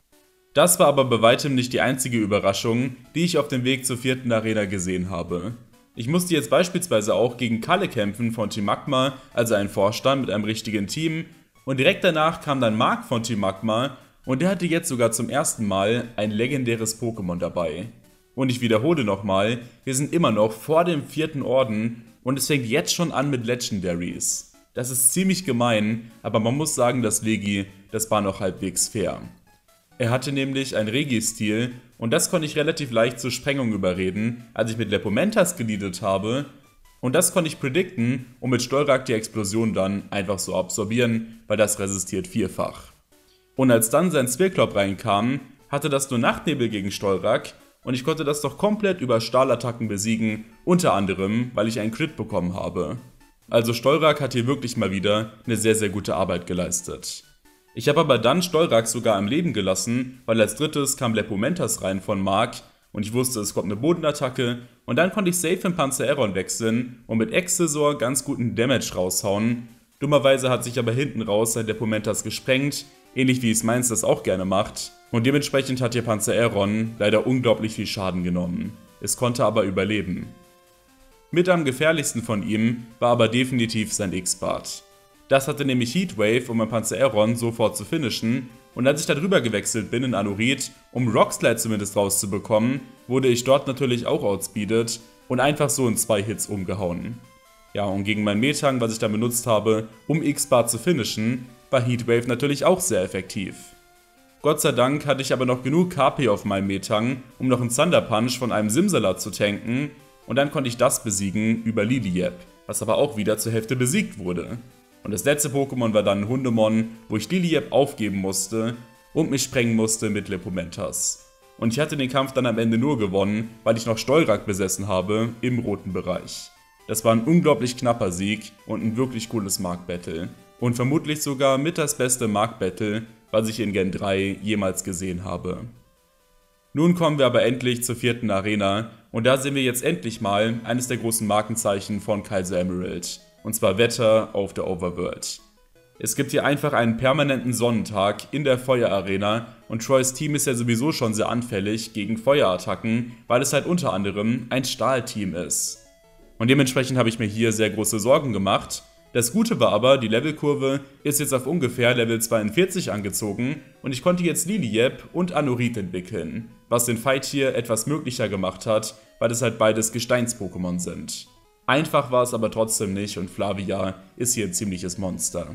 Das war aber bei weitem nicht die einzige Überraschung, die ich auf dem Weg zur vierten Arena gesehen habe. Ich musste jetzt beispielsweise auch gegen Kalle kämpfen von Team Magma, also einen Vorstand mit einem richtigen Team. Und direkt danach kam dann Mark von Team Magma und der hatte jetzt sogar zum ersten Mal ein legendäres Pokémon dabei. Und ich wiederhole nochmal, wir sind immer noch vor dem vierten Orden und es fängt jetzt schon an mit Legendaries. Das ist ziemlich gemein, aber man muss sagen, dass Vegi, das war noch halbwegs fair. Er hatte nämlich ein Regi-Stil und das konnte ich relativ leicht zur Sprengung überreden, als ich mit Lepomentas geleadet habe. Und das konnte ich predikten und mit Stolrak die Explosion dann einfach so absorbieren, weil das resistiert vierfach. Und als dann sein Zwirklop reinkam, hatte das nur Nachtnebel gegen Stolrak und ich konnte das doch komplett über Stahlattacken besiegen, unter anderem, weil ich einen Crit bekommen habe. Also Stolrak hat hier wirklich mal wieder eine sehr sehr gute Arbeit geleistet. Ich habe aber dann Stolrak sogar am Leben gelassen, weil als drittes kam Lepomentas rein von Mark und ich wusste, es kommt eine Bodenattacke und dann konnte ich safe in Panzer-Aeron wechseln und mit Exzessor ganz guten Damage raushauen. Dummerweise hat sich aber hinten raus sein Lepomentas gesprengt, ähnlich wie es meins das auch gerne macht und dementsprechend hat hier Panzer-Aeron leider unglaublich viel Schaden genommen. Es konnte aber überleben. Mit am gefährlichsten von ihm war aber definitiv sein X-Bart. Das hatte nämlich Heatwave, um mein Panzer-Aeron sofort zu finishen, und als ich da drüber gewechselt bin in Anurit, um Rockslide zumindest rauszubekommen, wurde ich dort natürlich auch outspeedet und einfach so in zwei Hits umgehauen. Ja, und gegen mein Metang, was ich dann benutzt habe, um X-Bart zu finishen, war Heatwave natürlich auch sehr effektiv. Gott sei Dank hatte ich aber noch genug K P auf meinem Metang, um noch einen Thunder Punch von einem Simsalat zu tanken, und dann konnte ich das besiegen über Liliep, was aber auch wieder zur Hälfte besiegt wurde. Und das letzte Pokémon war dann ein Hundemon, wo ich Liliep aufgeben musste und mich sprengen musste mit Lepomentas. Und ich hatte den Kampf dann am Ende nur gewonnen, weil ich noch Stolrak besessen habe im roten Bereich. Das war ein unglaublich knapper Sieg und ein wirklich cooles Mark-Battle. Und vermutlich sogar mit das beste Mark-Battle, was ich in Gen drei jemals gesehen habe. Nun kommen wir aber endlich zur vierten Arena und da sehen wir jetzt endlich mal eines der großen Markenzeichen von Kaizo Emerald. Und zwar Wetter auf der Overworld. Es gibt hier einfach einen permanenten Sonnentag in der Feuerarena und Troys Team ist ja sowieso schon sehr anfällig gegen Feuerattacken, weil es halt unter anderem ein Stahlteam ist. Und dementsprechend habe ich mir hier sehr große Sorgen gemacht. Das Gute war aber, die Levelkurve ist jetzt auf ungefähr Level zweiundvierzig angezogen und ich konnte jetzt Liliep und Anurit entwickeln, was den Fight hier etwas möglicher gemacht hat, weil es halt beides Gesteins-Pokémon sind. Einfach war es aber trotzdem nicht und Flavia ist hier ein ziemliches Monster.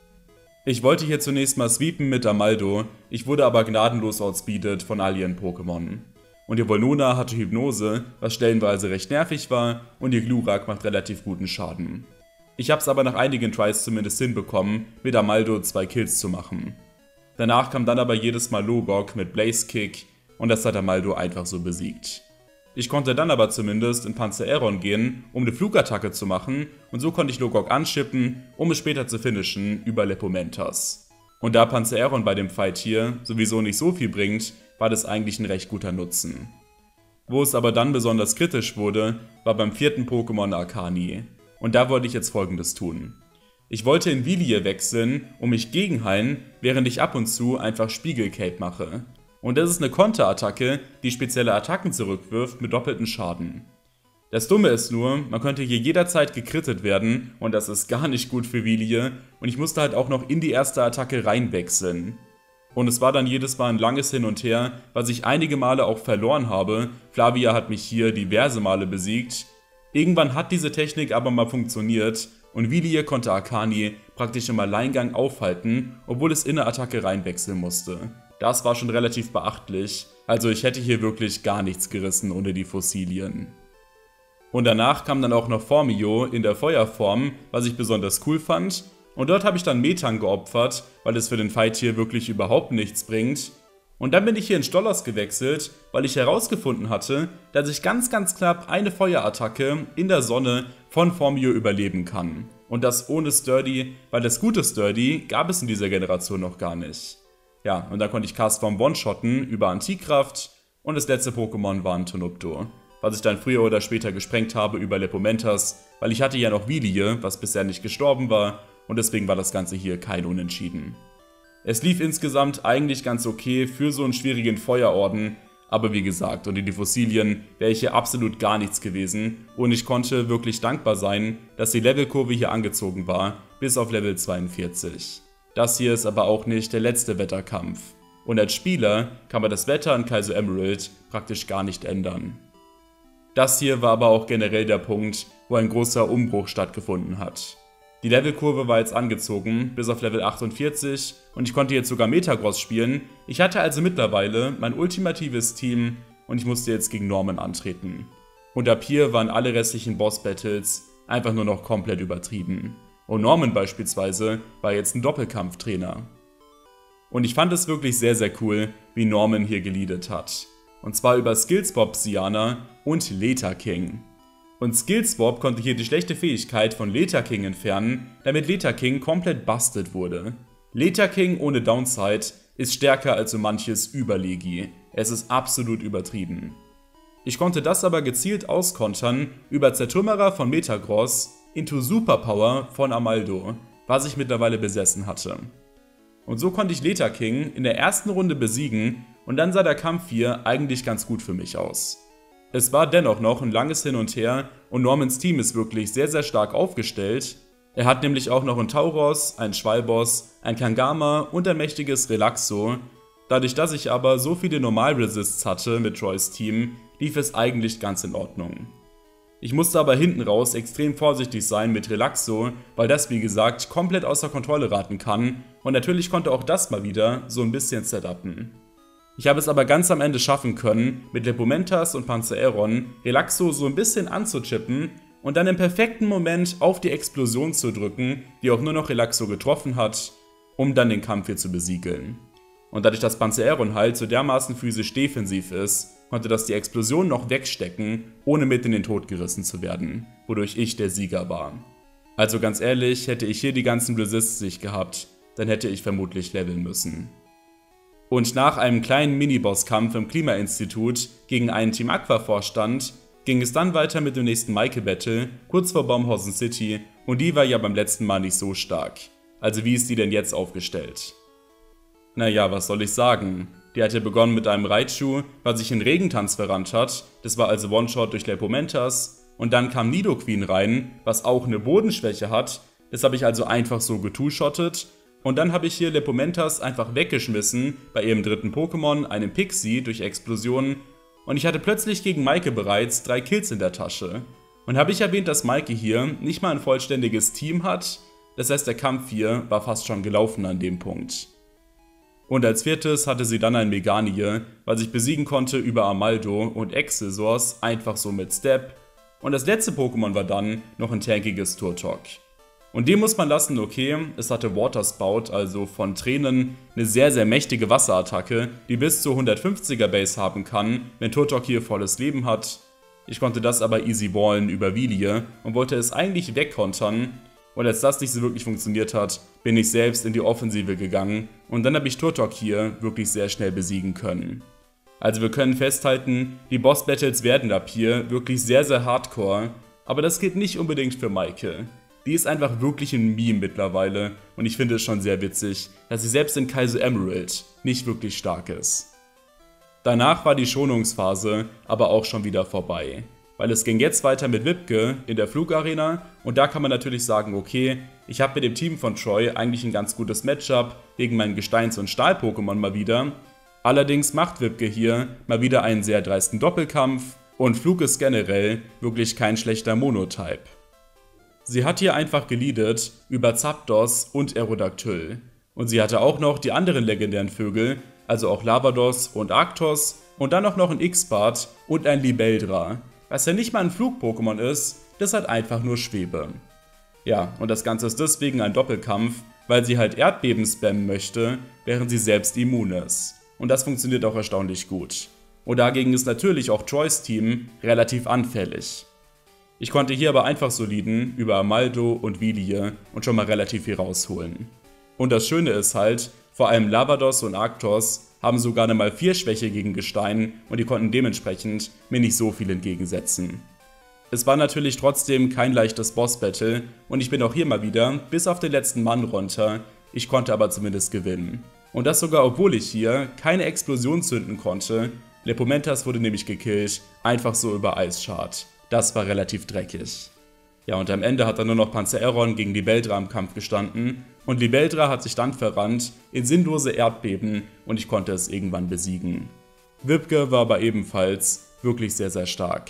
Ich wollte hier zunächst mal sweepen mit Amaldo, ich wurde aber gnadenlos outspeedet von Alien-Pokémon. Und ihr Volnona hatte Hypnose, was stellenweise recht nervig war, und ihr Glurak macht relativ guten Schaden. Ich hab's aber nach einigen Tries zumindest hinbekommen, mit Amaldo zwei Kills zu machen. Danach kam dann aber jedes Mal Logok mit Blaze Kick und das hat Amaldo einfach so besiegt. Ich konnte dann aber zumindest in Panzer-Aeron gehen, um eine Flugattacke zu machen und so konnte ich Logok anschippen, um es später zu finishen über Lepomentas. Und da Panzer-Aeron bei dem Fight hier sowieso nicht so viel bringt, war das eigentlich ein recht guter Nutzen. Wo es aber dann besonders kritisch wurde, war beim vierten Pokémon Arcani. Und da wollte ich jetzt Folgendes tun. Ich wollte in Villiers wechseln, um mich gegenheilen, während ich ab und zu einfach Spiegelcape mache. Und das ist eine Konterattacke, die spezielle Attacken zurückwirft mit doppeltem Schaden. Das Dumme ist nur, man könnte hier jederzeit gekrittet werden und das ist gar nicht gut für Villiers und ich musste halt auch noch in die erste Attacke reinwechseln. Und es war dann jedes Mal ein langes Hin und Her, was ich einige Male auch verloren habe. Flavia hat mich hier diverse Male besiegt. Irgendwann hat diese Technik aber mal funktioniert und Villiers konnte Arcani praktisch im Alleingang aufhalten, obwohl es in eine Attacke reinwechseln musste. Das war schon relativ beachtlich, also ich hätte hier wirklich gar nichts gerissen ohne die Fossilien. Und danach kam dann auch noch Formio in der Feuerform, was ich besonders cool fand. Und dort habe ich dann Metang geopfert, weil es für den Fight hier wirklich überhaupt nichts bringt. Und dann bin ich hier in Stolos gewechselt, weil ich herausgefunden hatte, dass ich ganz ganz knapp eine Feuerattacke in der Sonne von Formio überleben kann. Und das ohne Sturdy, weil das gute Sturdy gab es in dieser Generation noch gar nicht. Ja, und dann konnte ich Castform one-shotten über Antikraft und das letzte Pokémon war ein Tonupto, was ich dann früher oder später gesprengt habe über Lepomentas, weil ich hatte ja noch Villiers, was bisher nicht gestorben war und deswegen war das Ganze hier kein Unentschieden. Es lief insgesamt eigentlich ganz okay für so einen schwierigen Feuerorden, Aber wie gesagt, unter die Fossilien wäre ich hier absolut gar nichts gewesen und ich konnte wirklich dankbar sein, dass die Levelkurve hier angezogen war, bis auf Level zweiundvierzig. Das hier ist aber auch nicht der letzte Wetterkampf. Und als Spieler kann man das Wetter an Kaizo Emerald praktisch gar nicht ändern. Das hier war aber auch generell der Punkt, wo ein großer Umbruch stattgefunden hat. Die Levelkurve war jetzt angezogen, bis auf Level achtundvierzig und ich konnte jetzt sogar Metagross spielen. Ich hatte also mittlerweile mein ultimatives Team und ich musste jetzt gegen Norman antreten. Und ab hier waren alle restlichen Boss-Battles einfach nur noch komplett übertrieben. Und Norman beispielsweise war jetzt ein Doppelkampftrainer. Und ich fand es wirklich sehr sehr cool, wie Norman hier geleadet hat. Und zwar über Skillswap Siana und Leta King. Und Skillswap konnte hier die schlechte Fähigkeit von Leta King entfernen, damit Leta King komplett busted wurde. Leta King ohne Downside ist stärker als so manches Überlegi. Es ist absolut übertrieben. Ich konnte das aber gezielt auskontern über Zertrümmerer von Metagross into Superpower von Amaldo, was ich mittlerweile besessen hatte. Und so konnte ich Leta King in der ersten Runde besiegen und dann sah der Kampf hier eigentlich ganz gut für mich aus. Es war dennoch noch ein langes Hin und Her und Normans Team ist wirklich sehr sehr stark aufgestellt. Er hat nämlich auch noch einen Tauros, einen Schwalboss, ein Kangama und ein mächtiges Relaxo. Dadurch, dass ich aber so viele Normal-Resists hatte mit Troys Team, lief es eigentlich ganz in Ordnung. Ich musste aber hinten raus extrem vorsichtig sein mit Relaxo, weil das wie gesagt komplett außer Kontrolle raten kann und natürlich konnte auch das mal wieder so ein bisschen setupen. Ich habe es aber ganz am Ende schaffen können, mit Lepomentas und Panzereron Relaxo so ein bisschen anzuchippen und dann im perfekten Moment auf die Explosion zu drücken, die auch nur noch Relaxo getroffen hat, um dann den Kampf hier zu besiegeln. Und dadurch, dass Panzereron halt so dermaßen physisch defensiv ist, konnte das die Explosion noch wegstecken, ohne mit in den Tod gerissen zu werden, wodurch ich der Sieger war. Also ganz ehrlich, hätte ich hier die ganzen Resists nicht gehabt, dann hätte ich vermutlich leveln müssen. Und nach einem kleinen Miniboss-Kampf im Klimainstitut gegen einen Team Aqua-Vorstand ging es dann weiter mit dem nächsten Maike-Battle, kurz vor Baumhausen City, und die war ja beim letzten Mal nicht so stark. Also wie ist die denn jetzt aufgestellt? Naja, was soll ich sagen? Die hatte begonnen mit einem Raichu, was sich in Regentanz verrannt hat, das war also One-Shot durch Lepomentas, und dann kam Nidoqueen rein, was auch eine Bodenschwäche hat, das habe ich also einfach so getu-shottet. Und dann habe ich hier Lepomentas einfach weggeschmissen bei ihrem dritten Pokémon, einem Pixie, durch Explosionen. Und ich hatte plötzlich gegen Maike bereits drei Kills in der Tasche. Und habe ich erwähnt, dass Maike hier nicht mal ein vollständiges Team hat? Das heißt, der Kampf hier war fast schon gelaufen an dem Punkt. Und als viertes hatte sie dann ein Meganier, was ich besiegen konnte über Amaldo und Exilsors, einfach so mit Step. Und das letzte Pokémon war dann noch ein tankiges Turtok. Und dem muss man lassen, okay, es hatte Water Spout, also von Tränen, eine sehr sehr mächtige Wasserattacke, die bis zur hundertfünfziger Base haben kann, wenn Turtok hier volles Leben hat. Ich konnte das aber easy ballen über Vilie und wollte es eigentlich wegkontern. Und als das nicht so wirklich funktioniert hat, bin ich selbst in die Offensive gegangen und dann habe ich Turtok hier wirklich sehr schnell besiegen können. Also wir können festhalten, die Boss-Battles werden ab hier wirklich sehr sehr hardcore, aber das gilt nicht unbedingt für Maike. Die ist einfach wirklich ein Meme mittlerweile und ich finde es schon sehr witzig, dass sie selbst in Kaizo Emerald nicht wirklich stark ist. Danach war die Schonungsphase aber auch schon wieder vorbei, weil es ging jetzt weiter mit Wipke in der Flugarena und da kann man natürlich sagen, okay, ich habe mit dem Team von Troy eigentlich ein ganz gutes Matchup gegen meinen Gesteins- und Stahl-Pokémon mal wieder. Allerdings macht Wipke hier mal wieder einen sehr dreisten Doppelkampf und Flug ist generell wirklich kein schlechter Monotype. Sie hat hier einfach geleadet über Zapdos und Aerodactyl. Und sie hatte auch noch die anderen legendären Vögel, also auch Lavados und Arctos und dann auch noch ein X-Bart und ein Libeldra. Was ja nicht mal ein Flug-Pokémon ist, das hat einfach nur Schwebe. Ja, und das Ganze ist deswegen ein Doppelkampf, weil sie halt Erdbeben spammen möchte, während sie selbst immun ist. Und das funktioniert auch erstaunlich gut. Und dagegen ist natürlich auch Troys Team relativ anfällig. Ich konnte hier aber einfach soliden über Amaldo und Vilie und schon mal relativ viel rausholen. Und das Schöne ist halt, vor allem Lavados und Arctos haben sogar einmal vier Schwäche gegen Gestein und die konnten dementsprechend mir nicht so viel entgegensetzen. Es war natürlich trotzdem kein leichtes Boss-Battle und ich bin auch hier mal wieder bis auf den letzten Mann runter, ich konnte aber zumindest gewinnen. Und das sogar obwohl ich hier keine Explosion zünden konnte Lepomentas wurde nämlich gekillt, einfach so über Eisschart. Das war relativ dreckig. Ja, und am Ende hat dann nur noch Panzereron gegen Libeldra im Kampf gestanden und Libeldra hat sich dann verrannt in sinnlose Erdbeben und ich konnte es irgendwann besiegen. Wipke war aber ebenfalls wirklich sehr sehr stark.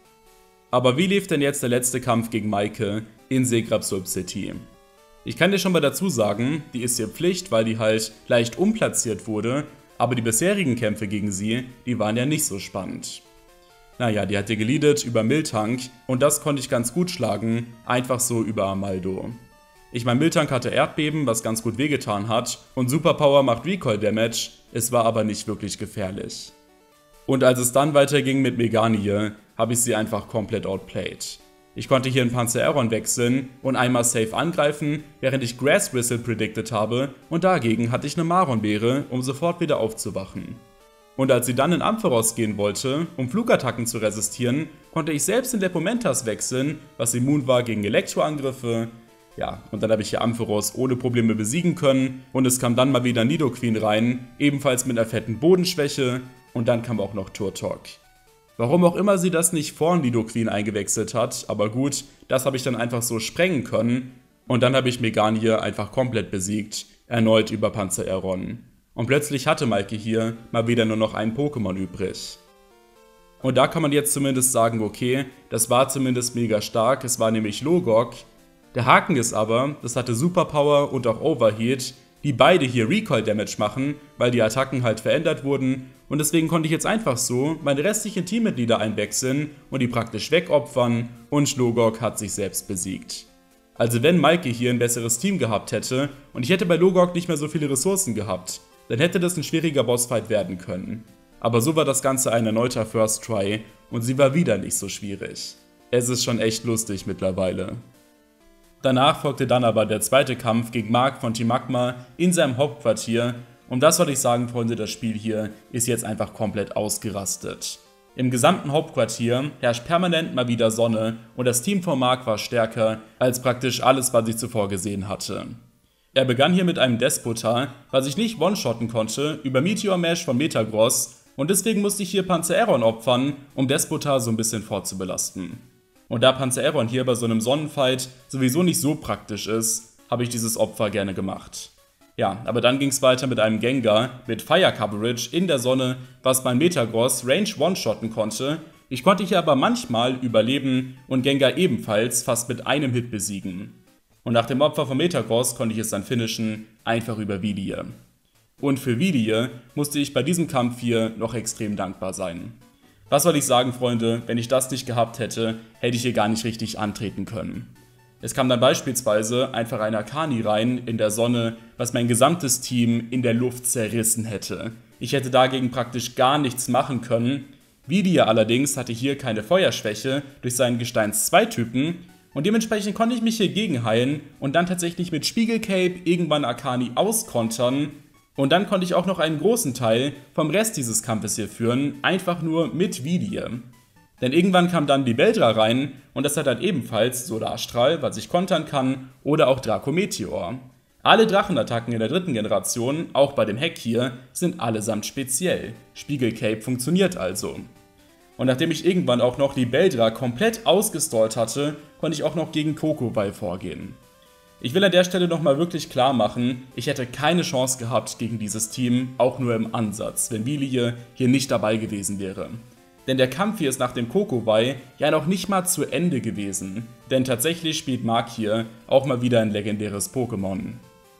Aber wie lief denn jetzt der letzte Kampf gegen Maike in Segrab Surp City? Ich kann dir schon mal dazu sagen, die ist hier Pflicht, weil die halt leicht umplatziert wurde, aber die bisherigen Kämpfe gegen sie, die waren ja nicht so spannend. Naja, die hat hier geleadet über Miltank und das konnte ich ganz gut schlagen, einfach so über Amaldo. Ich meine, Miltank hatte Erdbeben, was ganz gut wehgetan hat und Superpower macht Recoil Damage, es war aber nicht wirklich gefährlich. Und als es dann weiterging mit Meganie, habe ich sie einfach komplett outplayed. Ich konnte hier in Panzereron wechseln und einmal safe angreifen, während ich Grass Whistle predicted habe und dagegen hatte ich eine Maronbeere, um sofort wieder aufzuwachen. Und als sie dann in Ampharos gehen wollte, um Flugattacken zu resistieren, konnte ich selbst in Lepomentas wechseln, was immun war gegen Elektroangriffe. Ja, und dann habe ich hier Ampharos ohne Probleme besiegen können und es kam dann mal wieder Nidoqueen rein, ebenfalls mit einer fetten Bodenschwäche und dann kam auch noch Turtok. Warum auch immer sie das nicht vor Nidoqueen eingewechselt hat, aber gut, das habe ich dann einfach so sprengen können und dann habe ich Meganie einfach komplett besiegt, erneut über Panzereron. Und plötzlich hatte Maike hier mal wieder nur noch einen Pokémon übrig. Und da kann man jetzt zumindest sagen, okay, das war zumindest mega stark, es war nämlich Logok. Der Haken ist aber, das hatte Superpower und auch Overheat, die beide hier Recoil Damage machen, weil die Attacken halt verändert wurden und deswegen konnte ich jetzt einfach so meine restlichen Teammitglieder einwechseln und die praktisch wegopfern und Logok hat sich selbst besiegt. Also wenn Maike hier ein besseres Team gehabt hätte und ich hätte bei Logok nicht mehr so viele Ressourcen gehabt, dann hätte das ein schwieriger Bossfight werden können. Aber so war das Ganze ein erneuter First Try und sie war wieder nicht so schwierig. Es ist schon echt lustig mittlerweile. Danach folgte dann aber der zweite Kampf gegen Mark von Team Magma in seinem Hauptquartier und das soll ich sagen, Freunde, das Spiel hier ist jetzt einfach komplett ausgerastet. Im gesamten Hauptquartier herrscht permanent mal wieder Sonne und das Team von Mark war stärker als praktisch alles, was ich zuvor gesehen hatte. Er begann hier mit einem Despota, was ich nicht one-shotten konnte, über Meteor Mash von Metagross und deswegen musste ich hier Panzereron opfern, um Despota so ein bisschen vorzubelasten. Und da Panzereron hier bei so einem Sonnenfight sowieso nicht so praktisch ist, habe ich dieses Opfer gerne gemacht. Ja, aber dann ging es weiter mit einem Gengar mit Fire Coverage in der Sonne, was mein Metagross Range one-shotten konnte. Ich konnte hier aber manchmal überleben und Gengar ebenfalls fast mit einem Hit besiegen. Und nach dem Opfer von Metagross konnte ich es dann finishen, einfach über Vidie. Und für Vidie musste ich bei diesem Kampf hier noch extrem dankbar sein. Was soll ich sagen, Freunde, wenn ich das nicht gehabt hätte, hätte ich hier gar nicht richtig antreten können. Es kam dann beispielsweise einfach ein Akani rein in der Sonne, was mein gesamtes Team in der Luft zerrissen hätte. Ich hätte dagegen praktisch gar nichts machen können. Vidie allerdings hatte hier keine Feuerschwäche durch seinen Gesteins zwei Typen und dementsprechend konnte ich mich hier gegenheilen und dann tatsächlich mit Spiegelcape irgendwann Akani auskontern. Und dann konnte ich auch noch einen großen Teil vom Rest dieses Kampfes hier führen, einfach nur mit Vidie. Denn irgendwann kam dann Libeldra rein und das hat dann ebenfalls Solarstrahl, was ich kontern kann, oder auch Dracometeor. Alle Drachenattacken in der dritten Generation, auch bei dem Hack hier, sind allesamt speziell. Spiegelcape funktioniert also. Und nachdem ich irgendwann auch noch Libeldra komplett ausgestallt hatte, konnte ich auch noch gegen Kokowai vorgehen. Ich will an der Stelle nochmal wirklich klar machen, ich hätte keine Chance gehabt gegen dieses Team, auch nur im Ansatz, wenn Vidie hier nicht dabei gewesen wäre. Denn der Kampf hier ist nach dem Kokowai ja noch nicht mal zu Ende gewesen, denn tatsächlich spielt Mark hier auch mal wieder ein legendäres Pokémon.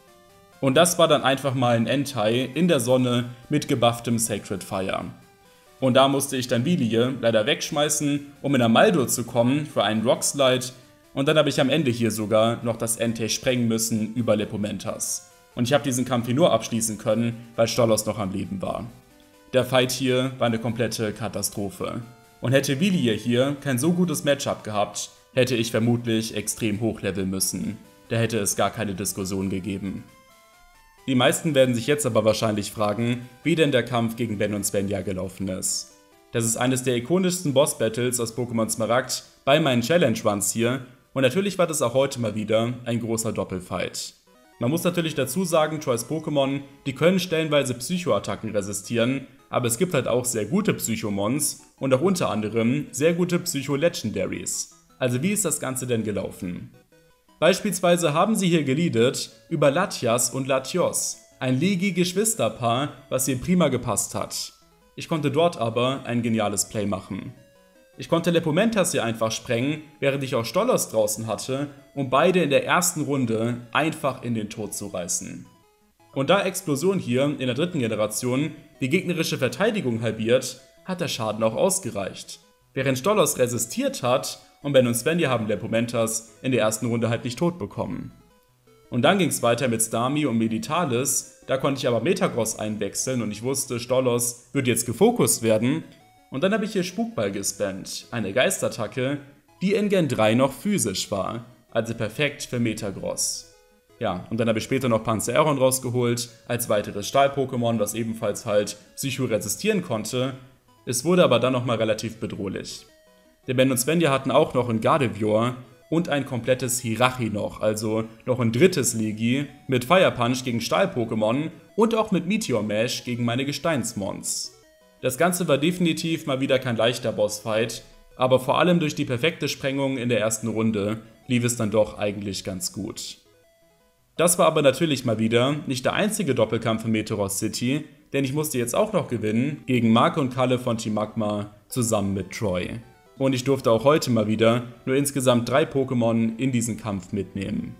Und das war dann einfach mal ein Entei in der Sonne mit gebufftem Sacred Fire. Und da musste ich dann Vidie leider wegschmeißen, um in Amaldo zu kommen für einen Rockslide. Und dann habe ich am Ende hier sogar noch das Entei sprengen müssen über Lepomentas. Und ich habe diesen Kampf hier nur abschließen können, weil Stolos noch am Leben war. Der Fight hier war eine komplette Katastrophe. Und hätte Vidie hier kein so gutes Matchup gehabt, hätte ich vermutlich extrem hochleveln müssen. Da hätte es gar keine Diskussion gegeben. Die meisten werden sich jetzt aber wahrscheinlich fragen, wie denn der Kampf gegen Ben und Svenja gelaufen ist. Das ist eines der ikonischsten Boss-Battles aus Pokémon Smaragd bei meinen Challenge-Runs hier und natürlich war das auch heute mal wieder ein großer Doppelfight. Man muss natürlich dazu sagen, Troys Pokémon, die können stellenweise Psycho-Attacken resistieren, aber es gibt halt auch sehr gute Psychomons und auch unter anderem sehr gute Psycho-Legendaries. Also wie ist das Ganze denn gelaufen? Beispielsweise haben sie hier geleadet über Latias und Latios, ein Legi-Geschwisterpaar, was hier prima gepasst hat. Ich konnte dort aber ein geniales Play machen. Ich konnte Lepomentas hier einfach sprengen, während ich auch Stolos draußen hatte, um beide in der ersten Runde einfach in den Tod zu reißen. Und da Explosion hier in der dritten Generation die gegnerische Verteidigung halbiert, hat der Schaden auch ausgereicht. Während Stolos resistiert hat und Ben und Svenja haben Lepomentas in der ersten Runde halt nicht tot bekommen. Und dann ging es weiter mit Starmie und Meditalis, da konnte ich aber Metagross einwechseln und ich wusste, Stolos wird jetzt gefokust werden. Und dann habe ich hier Spukball gespammt, eine Geistattacke, die in Gen drei noch physisch war, also perfekt für Metagross. Ja, und dann habe ich später noch Panzerron rausgeholt, als weiteres Stahl-Pokémon, das ebenfalls halt Psycho resistieren konnte. Es wurde aber dann nochmal relativ bedrohlich. Der Ben und Svenja hatten auch noch ein Gardevoir und ein komplettes Hirachi noch, also noch ein drittes Legi mit Fire Punch gegen Stahl-Pokémon und auch mit Meteor Mash gegen meine Gesteinsmons. Das Ganze war definitiv mal wieder kein leichter Bossfight, aber vor allem durch die perfekte Sprengung in der ersten Runde lief es dann doch eigentlich ganz gut. Das war aber natürlich mal wieder nicht der einzige Doppelkampf in Meteoros City, denn ich musste jetzt auch noch gewinnen gegen Mark und Kalle von Team Magma zusammen mit Troy. Und ich durfte auch heute mal wieder nur insgesamt drei Pokémon in diesen Kampf mitnehmen.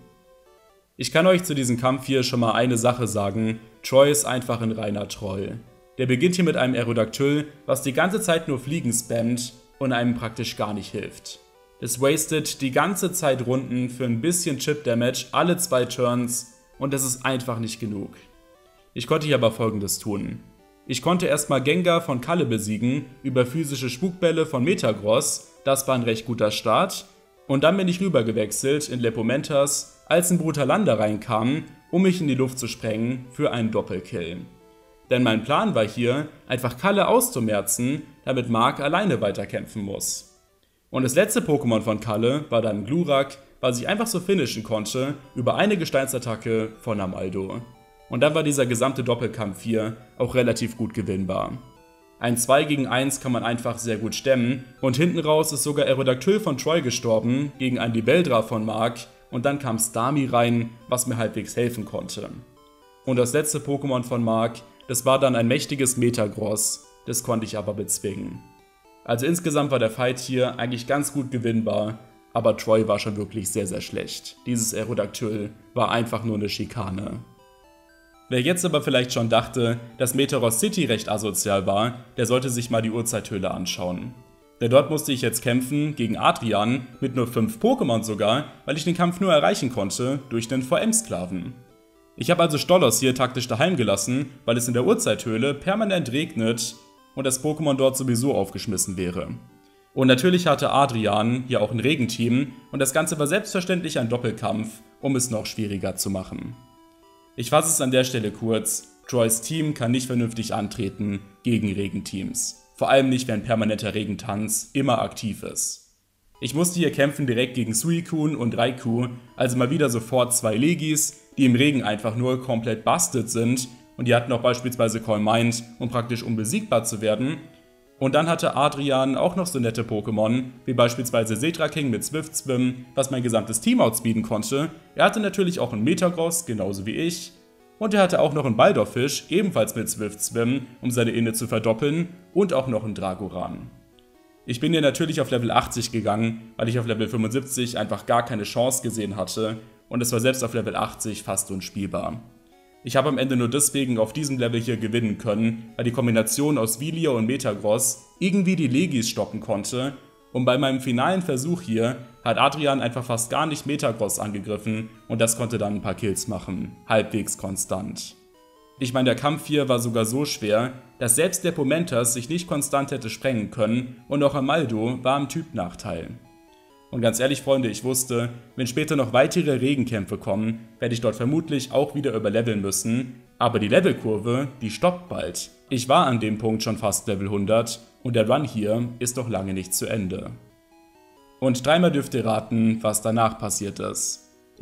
Ich kann euch zu diesem Kampf hier schon mal eine Sache sagen, Troy ist einfach ein reiner Troll. Der beginnt hier mit einem Aerodactyl, was die ganze Zeit nur Fliegen spammt und einem praktisch gar nicht hilft. Es wastet die ganze Zeit Runden für ein bisschen Chip-Damage alle zwei Turns und das ist einfach nicht genug. Ich konnte hier aber Folgendes tun. Ich konnte erstmal Gengar von Kalle besiegen über physische Spukbälle von Metagross, das war ein recht guter Start. Und dann bin ich rüber gewechselt in Lepomentas, als ein Brutalander reinkam, um mich in die Luft zu sprengen für einen Doppelkill. Denn mein Plan war hier, einfach Kalle auszumerzen, damit Mark alleine weiterkämpfen muss. Und das letzte Pokémon von Kalle war dann Glurak, was ich einfach so finishen konnte über eine Gesteinsattacke von Amaldo. Und dann war dieser gesamte Doppelkampf hier auch relativ gut gewinnbar. Ein zwei gegen eins kann man einfach sehr gut stemmen und hinten raus ist sogar Aerodactyl von Troy gestorben gegen ein Libeldra von Mark und dann kam Starmie rein, was mir halbwegs helfen konnte. Und das letzte Pokémon von Mark, das war dann ein mächtiges Metagross, das konnte ich aber bezwingen. Also insgesamt war der Fight hier eigentlich ganz gut gewinnbar, aber Troy war schon wirklich sehr sehr schlecht. Dieses Aerodactyl war einfach nur eine Schikane. Wer jetzt aber vielleicht schon dachte, dass Meteoros City recht asozial war, der sollte sich mal die Urzeithöhle anschauen. Denn dort musste ich jetzt kämpfen gegen Adrian mit nur fünf Pokémon sogar, weil ich den Kampf nur erreichen konnte durch den V M-Sklaven. Ich habe also Stolos hier taktisch daheim gelassen, weil es in der Urzeithöhle permanent regnet und das Pokémon dort sowieso aufgeschmissen wäre. Und natürlich hatte Adrian hier auch ein Regenteam und das Ganze war selbstverständlich ein Doppelkampf, um es noch schwieriger zu machen. Ich fasse es an der Stelle kurz, Troys Team kann nicht vernünftig antreten gegen Regenteams. Vor allem nicht, wenn permanenter Regentanz immer aktiv ist. Ich musste hier kämpfen direkt gegen Suicune und Raikou, also mal wieder sofort zwei Legis, die im Regen einfach nur komplett busted sind und die hatten auch beispielsweise Call Mind, um praktisch unbesiegbar zu werden. Und dann hatte Adrian auch noch so nette Pokémon, wie beispielsweise Setraking mit Swift Swim, was mein gesamtes Team outspeeden konnte. Er hatte natürlich auch einen Metagross, genauso wie ich. Und er hatte auch noch einen Baldorfisch, ebenfalls mit Swift Swim, um seine Inne zu verdoppeln. Und auch noch einen Dragoran. Ich bin hier natürlich auf Level achtzig gegangen, weil ich auf Level fünfundsiebzig einfach gar keine Chance gesehen hatte. Und es war selbst auf Level achtzig fast unspielbar. Ich habe am Ende nur deswegen auf diesem Level hier gewinnen können, weil die Kombination aus Vilia und Metagross irgendwie die Legis stoppen konnte und bei meinem finalen Versuch hier hat Adrian einfach fast gar nicht Metagross angegriffen und das konnte dann ein paar Kills machen, halbwegs konstant. Ich meine, der Kampf hier war sogar so schwer, dass selbst Lepomentas sich nicht konstant hätte sprengen können und auch Amaldo war im Typnachteil. Und ganz ehrlich, Freunde, ich wusste, wenn später noch weitere Regenkämpfe kommen, werde ich dort vermutlich auch wieder überleveln müssen. Aber die Levelkurve, die stoppt bald. Ich war an dem Punkt schon fast Level hundert und der Run hier ist noch lange nicht zu Ende. Und dreimal dürft ihr raten, was danach passiert ist.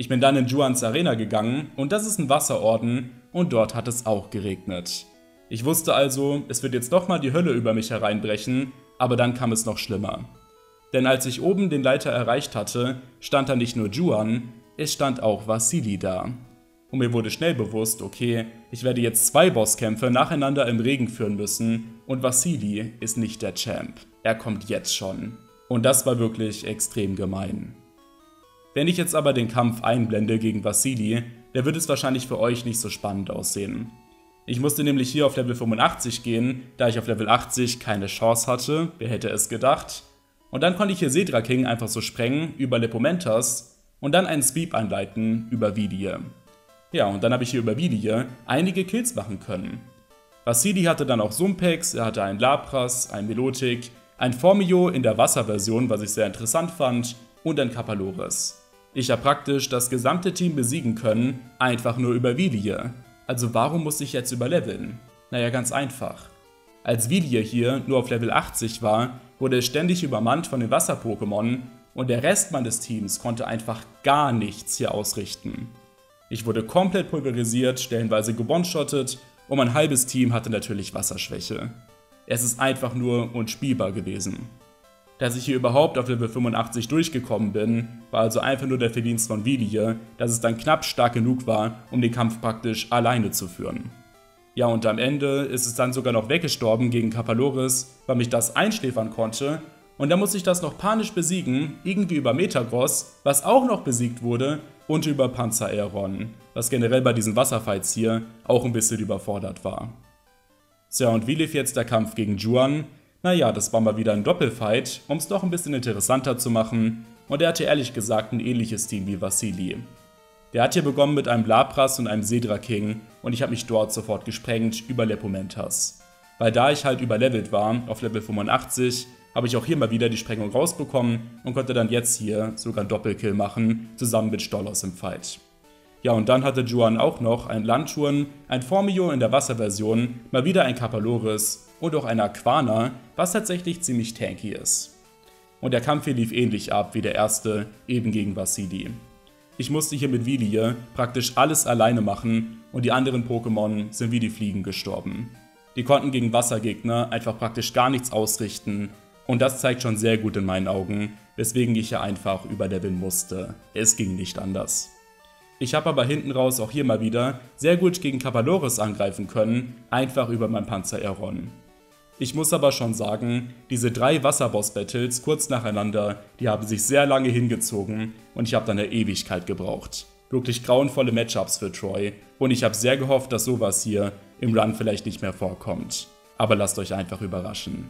Ich bin dann in Juans Arena gegangen und das ist ein Wasserorden und dort hat es auch geregnet. Ich wusste also, es wird jetzt doch mal die Hölle über mich hereinbrechen, aber dann kam es noch schlimmer. Denn als ich oben den Leiter erreicht hatte, stand da nicht nur Juan, es stand auch Vasili da. Und mir wurde schnell bewusst, okay, ich werde jetzt zwei Bosskämpfe nacheinander im Regen führen müssen und Vasili ist nicht der Champ. Er kommt jetzt schon. Und das war wirklich extrem gemein. Wenn ich jetzt aber den Kampf einblende gegen Vasili, der wird es wahrscheinlich für euch nicht so spannend aussehen. Ich musste nämlich hier auf Level fünfundachtzig gehen, da ich auf Level achtzig keine Chance hatte, wer hätte es gedacht. Und dann konnte ich hier Cedra King einfach so sprengen über Lepomentas und dann einen Sweep einleiten über Vidie. Ja, und dann habe ich hier über Vidie einige Kills machen können. Vasili hatte dann auch Sumpex, er hatte einen Lapras, einen Milotic, ein Formio in der Wasserversion, was ich sehr interessant fand, und ein Kapaloris. Ich habe praktisch das gesamte Team besiegen können, einfach nur über Vidie. Also warum muss ich jetzt überleveln? Naja, ganz einfach. Als Vidie hier nur auf Level achtzig war, wurde es ständig übermannt von den Wasser-Pokémon und der Rest meines Teams konnte einfach gar nichts hier ausrichten. Ich wurde komplett pulverisiert, stellenweise gewone-shottet und mein halbes Team hatte natürlich Wasserschwäche. Es ist einfach nur unspielbar gewesen. Dass ich hier überhaupt auf Level fünfundachtzig durchgekommen bin, war also einfach nur der Verdienst von Vidie, dass es dann knapp stark genug war, um den Kampf praktisch alleine zu führen. Ja, und am Ende ist es dann sogar noch weggestorben gegen Kapaloris, weil mich das einschläfern konnte. Und dann musste ich das noch panisch besiegen, irgendwie über Metagross, was auch noch besiegt wurde, und über Panzer-Aeron, was generell bei diesen Wasserfights hier auch ein bisschen überfordert war. Tja, und wie lief jetzt der Kampf gegen Juan? Naja, das war mal wieder ein Doppelfight, um es noch ein bisschen interessanter zu machen, und er hatte ehrlich gesagt ein ähnliches Team wie Vasili. Der hat hier begonnen mit einem Lapras und einem Cedra King und ich habe mich dort sofort gesprengt über Lepomentas. Weil da ich halt überlevelt war, auf Level fünfundachtzig, habe ich auch hier mal wieder die Sprengung rausbekommen und konnte dann jetzt hier sogar einen Doppelkill machen, zusammen mit Stolos im Fight. Ja, und dann hatte Juan auch noch einen Landturn, ein Formio in der Wasserversion, mal wieder ein Kapaloris und auch ein Aquana, was tatsächlich ziemlich tanky ist. Und der Kampf hier lief ähnlich ab wie der erste, eben gegen Vasili. Ich musste hier mit Vidie praktisch alles alleine machen und die anderen Pokémon sind wie die Fliegen gestorben. Die konnten gegen Wassergegner einfach praktisch gar nichts ausrichten und das zeigt schon sehr gut in meinen Augen, weswegen ich hier einfach überleveln musste. Es ging nicht anders. Ich habe aber hinten raus auch hier mal wieder sehr gut gegen Kapaloris angreifen können, einfach über mein Panzer-Aeron. Ich muss aber schon sagen, diese drei Wasserboss-Battles kurz nacheinander, die haben sich sehr lange hingezogen und ich habe dann eine Ewigkeit gebraucht. Wirklich grauenvolle Matchups für Troy und ich habe sehr gehofft, dass sowas hier im Run vielleicht nicht mehr vorkommt. Aber lasst euch einfach überraschen.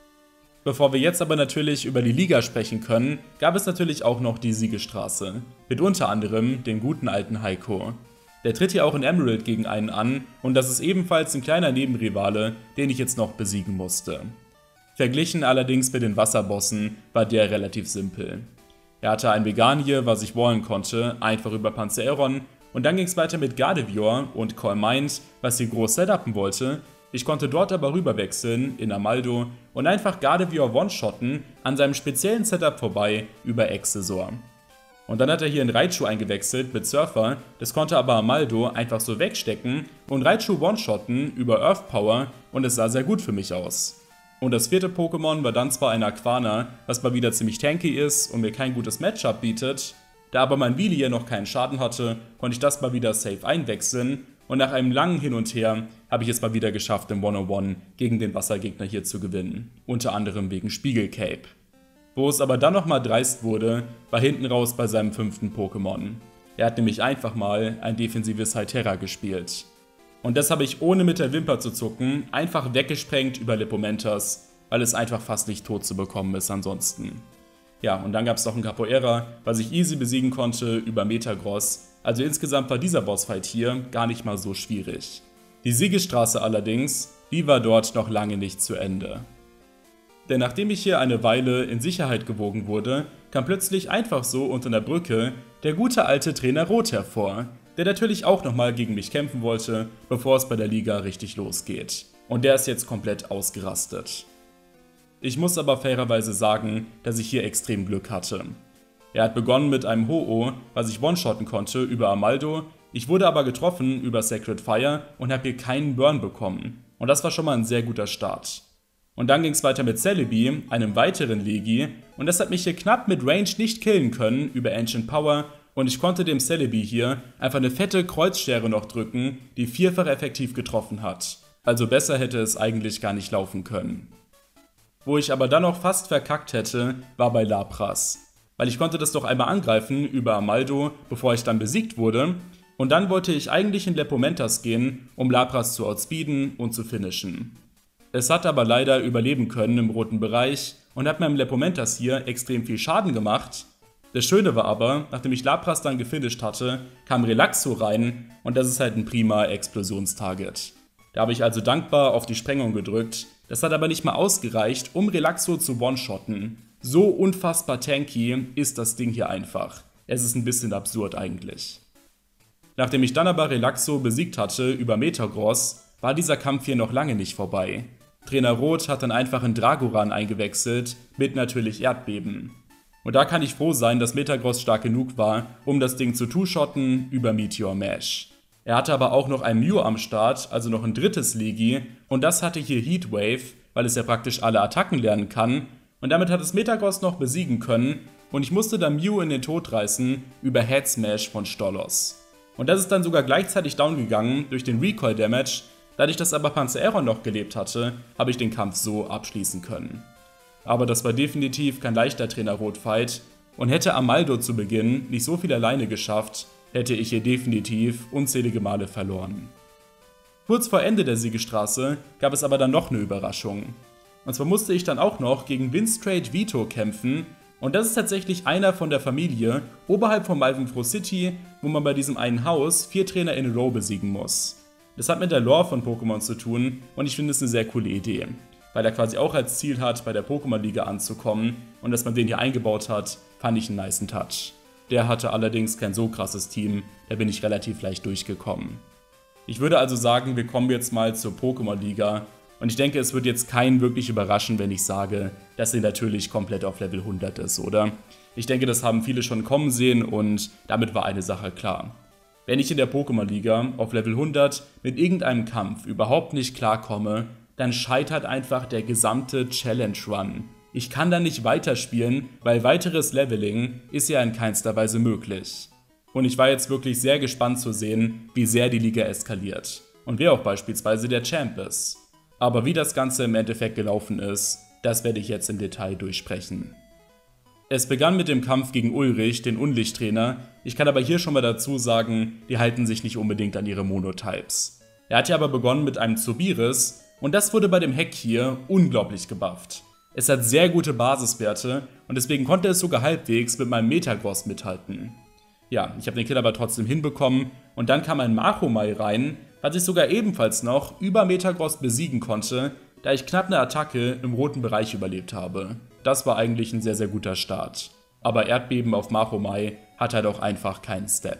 Bevor wir jetzt aber natürlich über die Liga sprechen können, gab es natürlich auch noch die Siegestraße. Mit unter anderem dem guten alten Heiko. Der tritt hier auch in Emerald gegen einen an und das ist ebenfalls ein kleiner Nebenrivale, den ich jetzt noch besiegen musste. Verglichen allerdings mit den Wasserbossen war der relativ simpel. Er hatte ein Meganier, was ich wallen konnte, einfach über Panzer-Aeron und dann ging es weiter mit Gardevoir und Call Mind, was hier groß setupen wollte. Ich konnte dort aber rüberwechseln in Amaldo und einfach Gardevoir one-shotten an seinem speziellen Setup vorbei über Exzessor. Und dann hat er hier in Raichu eingewechselt mit Surfer, das konnte aber Amaldo einfach so wegstecken und Raichu one-shotten über Earth Power und es sah sehr gut für mich aus. Und das vierte Pokémon war dann zwar ein Aquana, was mal wieder ziemlich tanky ist und mir kein gutes Matchup bietet, da aber mein Vidie noch keinen Schaden hatte, konnte ich das mal wieder safe einwechseln und nach einem langen Hin und Her habe ich es mal wieder geschafft, im one-on-one gegen den Wassergegner hier zu gewinnen, unter anderem wegen Spiegelcape. Wo es aber dann nochmal dreist wurde, war hinten raus bei seinem fünften Pokémon. Er hat nämlich einfach mal ein defensives Hytera gespielt. Und das habe ich ohne mit der Wimper zu zucken einfach weggesprengt über Lepomentas, weil es einfach fast nicht tot zu bekommen ist ansonsten. Ja, und dann gab es noch ein Capoeira, was ich easy besiegen konnte über Metagross. Also insgesamt war dieser Bossfight hier gar nicht mal so schwierig. Die Siegesstraße allerdings, die war dort noch lange nicht zu Ende. Denn nachdem ich hier eine Weile in Sicherheit gewogen wurde, kam plötzlich einfach so unter der Brücke der gute alte Trainer Rot hervor, der natürlich auch nochmal gegen mich kämpfen wollte, bevor es bei der Liga richtig losgeht. Und der ist jetzt komplett ausgerastet. Ich muss aber fairerweise sagen, dass ich hier extrem Glück hatte. Er hat begonnen mit einem Ho-Oh, was ich one-shotten konnte über Amaldo, ich wurde aber getroffen über Sacred Fire und habe hier keinen Burn bekommen. Und das war schon mal ein sehr guter Start. Und dann ging es weiter mit Celebi, einem weiteren Legi, und das hat mich hier knapp mit Range nicht killen können über Ancient Power, und ich konnte dem Celebi hier einfach eine fette Kreuzschere noch drücken, die vierfach effektiv getroffen hat. Also besser hätte es eigentlich gar nicht laufen können. Wo ich aber dann noch fast verkackt hätte, war bei Lapras. Weil ich konnte das doch einmal angreifen über Amaldo, bevor ich dann besiegt wurde, und dann wollte ich eigentlich in Lepomentas gehen, um Lapras zu outspeeden und zu finishen. Es hat aber leider überleben können im roten Bereich und hat meinem Lepomentas hier extrem viel Schaden gemacht. Das Schöne war aber, nachdem ich Lapras dann gefinisht hatte, kam Relaxo rein und das ist halt ein prima Explosionstarget. Da habe ich also dankbar auf die Sprengung gedrückt, das hat aber nicht mal ausgereicht, um Relaxo zu one-shotten. So unfassbar tanky ist das Ding hier einfach. Es ist ein bisschen absurd eigentlich. Nachdem ich dann aber Relaxo besiegt hatte über Metagross, war dieser Kampf hier noch lange nicht vorbei. Trainer Rot hat dann einfach in Dragoran eingewechselt, mit natürlich Erdbeben. Und da kann ich froh sein, dass Metagross stark genug war, um das Ding zu two-shotten über Meteor Mash. Er hatte aber auch noch einen Mew am Start, also noch ein drittes Legi, und das hatte hier Heatwave, weil es ja praktisch alle Attacken lernen kann, und damit hat es Metagross noch besiegen können, und ich musste dann Mew in den Tod reißen über Head Smash von Stolos. Und das ist dann sogar gleichzeitig down gegangen durch den Recoil Damage, dadurch, dass aber Panzeron noch gelebt hatte, habe ich den Kampf so abschließen können. Aber das war definitiv kein leichter Trainer-Rot-Fight und hätte Amaldo zu Beginn nicht so viel alleine geschafft, hätte ich hier definitiv unzählige Male verloren. Kurz vor Ende der Siegestraße gab es aber dann noch eine Überraschung. Und zwar musste ich dann auch noch gegen Winstrade Vito kämpfen, und das ist tatsächlich einer von der Familie oberhalb von Malvenfroh City, wo man bei diesem einen Haus vier Trainer in a row besiegen muss. Das hat mit der Lore von Pokémon zu tun und ich finde es eine sehr coole Idee, weil er quasi auch als Ziel hat, bei der Pokémon-Liga anzukommen, und dass man den hier eingebaut hat, fand ich einen nicen Touch. Der hatte allerdings kein so krasses Team, da bin ich relativ leicht durchgekommen. Ich würde also sagen, wir kommen jetzt mal zur Pokémon-Liga. Und ich denke, es wird jetzt keinen wirklich überraschen, wenn ich sage, dass sie natürlich komplett auf Level hundert ist, oder? Ich denke, das haben viele schon kommen sehen und damit war eine Sache klar. Wenn ich in der Pokémon-Liga auf Level hundert mit irgendeinem Kampf überhaupt nicht klarkomme, dann scheitert einfach der gesamte Challenge-Run. Ich kann da nicht weiterspielen, weil weiteres Leveling ist ja in keinster Weise möglich. Und ich war jetzt wirklich sehr gespannt zu sehen, wie sehr die Liga eskaliert. Und wer auch beispielsweise der Champ ist. Aber wie das Ganze im Endeffekt gelaufen ist, das werde ich jetzt im Detail durchsprechen. Es begann mit dem Kampf gegen Ulrich, den Unlichttrainer. Ich kann aber hier schon mal dazu sagen, die halten sich nicht unbedingt an ihre Monotypes. Er hat ja aber begonnen mit einem Zubiris und das wurde bei dem Hack hier unglaublich gebufft. Es hat sehr gute Basiswerte und deswegen konnte es sogar halbwegs mit meinem Metagross mithalten. Ja, ich habe den Kill aber trotzdem hinbekommen und dann kam ein Machomai rein, was ich sogar ebenfalls noch über Metagross besiegen konnte, da ich knapp eine Attacke im roten Bereich überlebt habe. Das war eigentlich ein sehr sehr guter Start. Aber Erdbeben auf Machomai hat halt auch einfach keinen Step.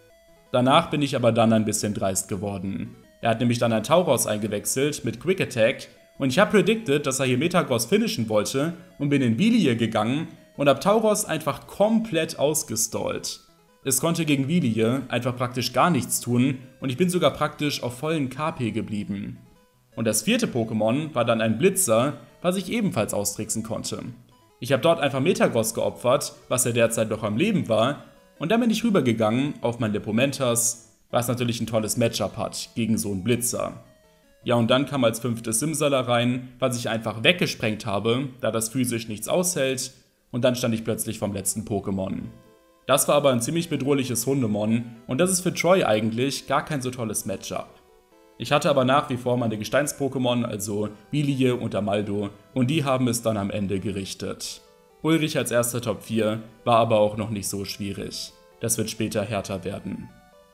Danach bin ich aber dann ein bisschen dreist geworden. Er hat nämlich dann ein Tauros eingewechselt mit Quick Attack und ich habe predicted, dass er hier Metagross finishen wollte und bin in Wheelie gegangen und hab Tauros einfach komplett ausgestallt. Es konnte gegen Wheelie einfach praktisch gar nichts tun und ich bin sogar praktisch auf vollen K P geblieben. Und das vierte Pokémon war dann ein Blitzer, was ich ebenfalls austricksen konnte. Ich habe dort einfach Metagross geopfert, was ja derzeit noch am Leben war, und dann bin ich rübergegangen auf mein Lepomentas, was natürlich ein tolles Matchup hat gegen so einen Blitzer. Ja, und dann kam als fünftes Simsala rein, was ich einfach weggesprengt habe, da das physisch nichts aushält, und dann stand ich plötzlich vom letzten Pokémon. Das war aber ein ziemlich bedrohliches Hundemon und das ist für Troy eigentlich gar kein so tolles Matchup. Ich hatte aber nach wie vor meine Gesteins-Pokémon, also Wheelie und Amaldo, und die haben es dann am Ende gerichtet. Ulrich als erster Top vier war aber auch noch nicht so schwierig. Das wird später härter werden.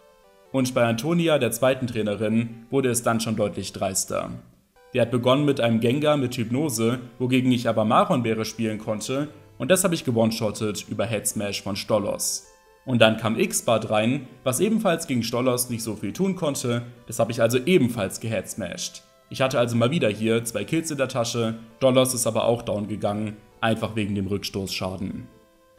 Und bei Antonia, der zweiten Trainerin, wurde es dann schon deutlich dreister. Die hat begonnen mit einem Gengar mit Hypnose, wogegen ich aber Maronbeere spielen konnte, und das habe ich gewone-shottet über Head Smash von Stolos. Und dann kam X-Bart rein, was ebenfalls gegen Stolos nicht so viel tun konnte, das habe ich also ebenfalls geheadsmashed. Ich hatte also mal wieder hier zwei Kills in der Tasche, Stolos ist aber auch down gegangen, einfach wegen dem Rückstoßschaden.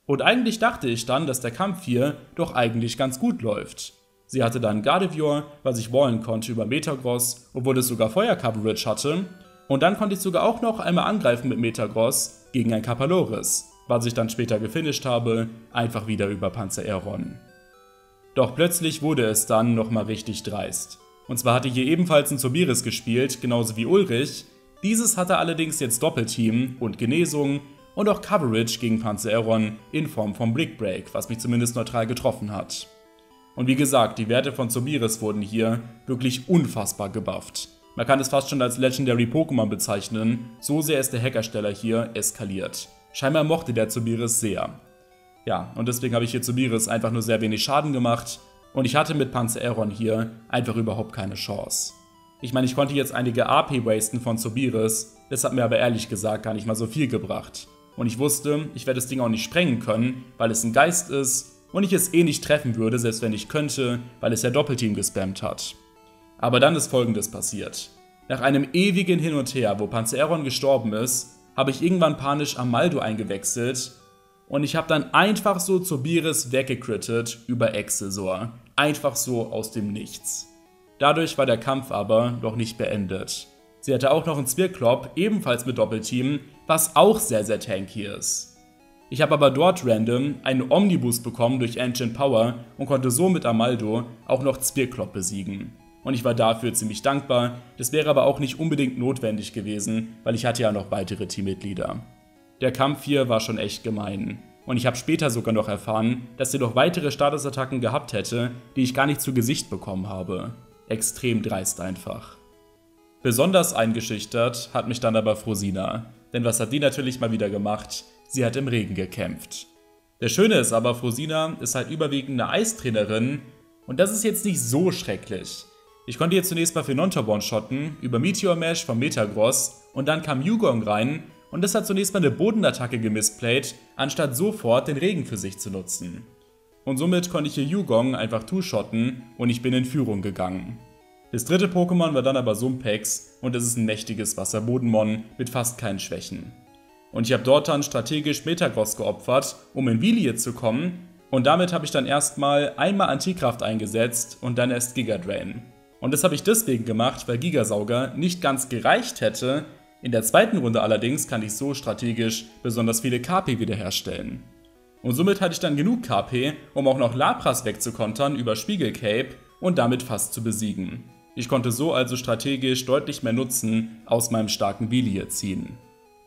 Und eigentlich dachte ich dann, dass der Kampf hier doch eigentlich ganz gut läuft. Sie hatte dann Gardevoir, was ich wallen konnte über Metagross, obwohl es sogar Feuer-Coverage hatte. Und dann konnte ich sogar auch noch einmal angreifen mit Metagross gegen ein Kapaloris, was ich dann später gefinisht habe, einfach wieder über Panzer-Aeron. Doch plötzlich wurde es dann nochmal richtig dreist. Und zwar hatte hier ebenfalls ein Zobiris gespielt, genauso wie Ulrich. Dieses hatte allerdings jetzt Doppelteam und Genesung und auch Coverage gegen Panzer-Aeron in Form von Brick Break, was mich zumindest neutral getroffen hat. Und wie gesagt, die Werte von Zobiris wurden hier wirklich unfassbar gebufft. Man kann es fast schon als Legendary Pokémon bezeichnen, so sehr ist der Hackersteller hier eskaliert. Scheinbar mochte der Zobiris sehr. Ja, und deswegen habe ich hier Zobiris einfach nur sehr wenig Schaden gemacht und ich hatte mit Panzer-Aeron hier einfach überhaupt keine Chance. Ich meine, ich konnte jetzt einige A P wasten von Zobiris, das hat mir aber ehrlich gesagt gar nicht mal so viel gebracht. Und ich wusste, ich werde das Ding auch nicht sprengen können, weil es ein Geist ist und ich es eh nicht treffen würde, selbst wenn ich könnte, weil es ja Doppelteam gespammt hat. Aber dann ist Folgendes passiert. Nach einem ewigen Hin und Her, wo Panzer-Aeron gestorben ist, habe ich irgendwann panisch Amaldo eingewechselt und ich habe dann einfach so Zobiris weggecrittet über Exzessor. Einfach so aus dem Nichts. Dadurch war der Kampf aber noch nicht beendet. Sie hatte auch noch einen Zwirklop, ebenfalls mit Doppelteam, was auch sehr sehr tanky ist. Ich habe aber dort random einen Omniboost bekommen durch Ancient Power und konnte so mit Amaldo auch noch Zwirklop besiegen. Und ich war dafür ziemlich dankbar, das wäre aber auch nicht unbedingt notwendig gewesen, weil ich hatte ja noch weitere Teammitglieder. Der Kampf hier war schon echt gemein. Und ich habe später sogar noch erfahren, dass sie noch weitere Statusattacken gehabt hätte, die ich gar nicht zu Gesicht bekommen habe. Extrem dreist einfach. Besonders eingeschüchtert hat mich dann aber Frosina. Denn was hat die natürlich mal wieder gemacht? Sie hat im Regen gekämpft. Das Schöne ist aber, Frosina ist halt überwiegend eine Eistrainerin und das ist jetzt nicht so schrecklich. Ich konnte jetzt zunächst mal für Non-Top one-shotten über Meteor Mash von Metagross und dann kam Yugong rein und das hat zunächst mal eine Bodenattacke gemisplayt, anstatt sofort den Regen für sich zu nutzen. Und somit konnte ich hier Yugong einfach two-shotten und ich bin in Führung gegangen. Das dritte Pokémon war dann aber Sumpex und es ist ein mächtiges Wasserbodenmon mit fast keinen Schwächen. Und ich habe dort dann strategisch Metagross geopfert, um in Villiers zu kommen und damit habe ich dann erstmal einmal Antikraft eingesetzt und dann erst Giga Drain. Und das habe ich deswegen gemacht, weil Gigasauger nicht ganz gereicht hätte. In der zweiten Runde allerdings kann ich so strategisch besonders viele K P wiederherstellen. Und somit hatte ich dann genug K P, um auch noch Lapras wegzukontern über Spiegelcape und damit fast zu besiegen. Ich konnte so also strategisch deutlich mehr Nutzen aus meinem starken Villiers ziehen.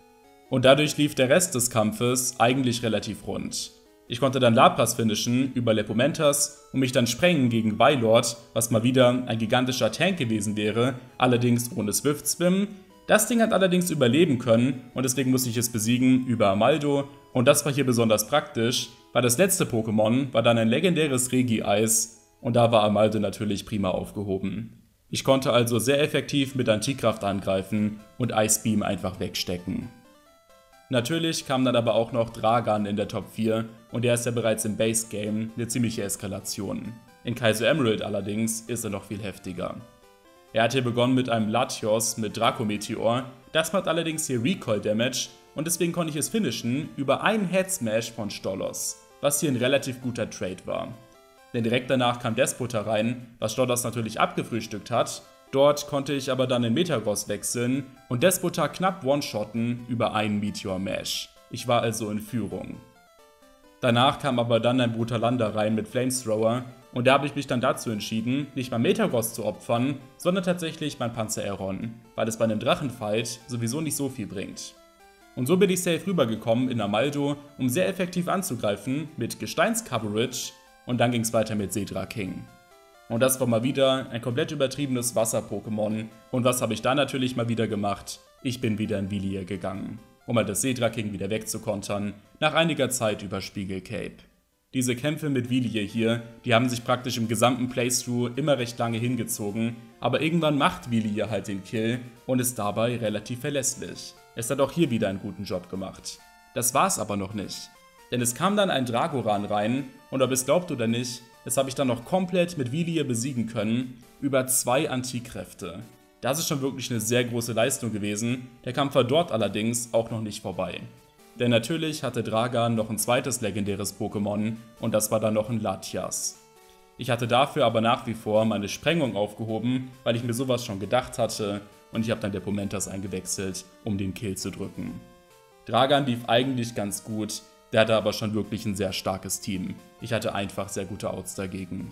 Und dadurch lief der Rest des Kampfes eigentlich relativ rund. Ich konnte dann Lapras finishen über Lepomentas und mich dann sprengen gegen Wailord, was mal wieder ein gigantischer Tank gewesen wäre, allerdings ohne Swift Swim. Das Ding hat allerdings überleben können und deswegen musste ich es besiegen über Amaldo und das war hier besonders praktisch, weil das letzte Pokémon war dann ein legendäres Regi-Eis und da war Amaldo natürlich prima aufgehoben. Ich konnte also sehr effektiv mit Antikraft angreifen und Ice Beam einfach wegstecken. Natürlich kam dann aber auch noch Dragan in der Top vier und der ist ja bereits im Base Game eine ziemliche Eskalation. In Kaizo Emerald allerdings ist er noch viel heftiger. Er hat hier begonnen mit einem Latios mit Draco Meteor, das macht allerdings hier Recoil Damage und deswegen konnte ich es finishen über einen Head Smash von Stolos, was hier ein relativ guter Trade war. Denn direkt danach kam Despota rein, was Stolos natürlich abgefrühstückt hat. Dort konnte ich aber dann in Metagross wechseln und Despota knapp one-shotten über einen Meteor Mash. Ich war also in Führung. Danach kam aber dann ein Brutalander rein mit Flamethrower und da habe ich mich dann dazu entschieden, nicht mal Metagross zu opfern, sondern tatsächlich mein Panzer-Aeron, weil es bei einem Drachenfight sowieso nicht so viel bringt. Und so bin ich safe rübergekommen in Amaldo, um sehr effektiv anzugreifen mit Gesteins-Coverage und dann ging es weiter mit Sedra King. Und das war mal wieder ein komplett übertriebenes Wasser-Pokémon. Und was habe ich da natürlich mal wieder gemacht? Ich bin wieder in Villiers gegangen, um halt das Sedra King wieder wegzukontern, nach einiger Zeit über Spiegelcape. Diese Kämpfe mit Villiers hier, die haben sich praktisch im gesamten Playthrough immer recht lange hingezogen, aber irgendwann macht Villiers halt den Kill und ist dabei relativ verlässlich. Es hat auch hier wieder einen guten Job gemacht. Das war's aber noch nicht. Denn es kam dann ein Dragoran rein und ob es glaubt oder nicht, das habe ich dann noch komplett mit Villiers besiegen können, über zwei Antikräfte. Das ist schon wirklich eine sehr große Leistung gewesen, der Kampf war dort allerdings auch noch nicht vorbei. denn natürlich hatte Dragan noch ein zweites legendäres Pokémon und das war dann noch ein Latias. Ich hatte dafür aber nach wie vor meine Sprengung aufgehoben, weil ich mir sowas schon gedacht hatte und ich habe dann Depomentas eingewechselt, um den Kill zu drücken. Dragan lief eigentlich ganz gut, der hatte aber schon wirklich ein sehr starkes Team. Ich hatte einfach sehr gute Outs dagegen.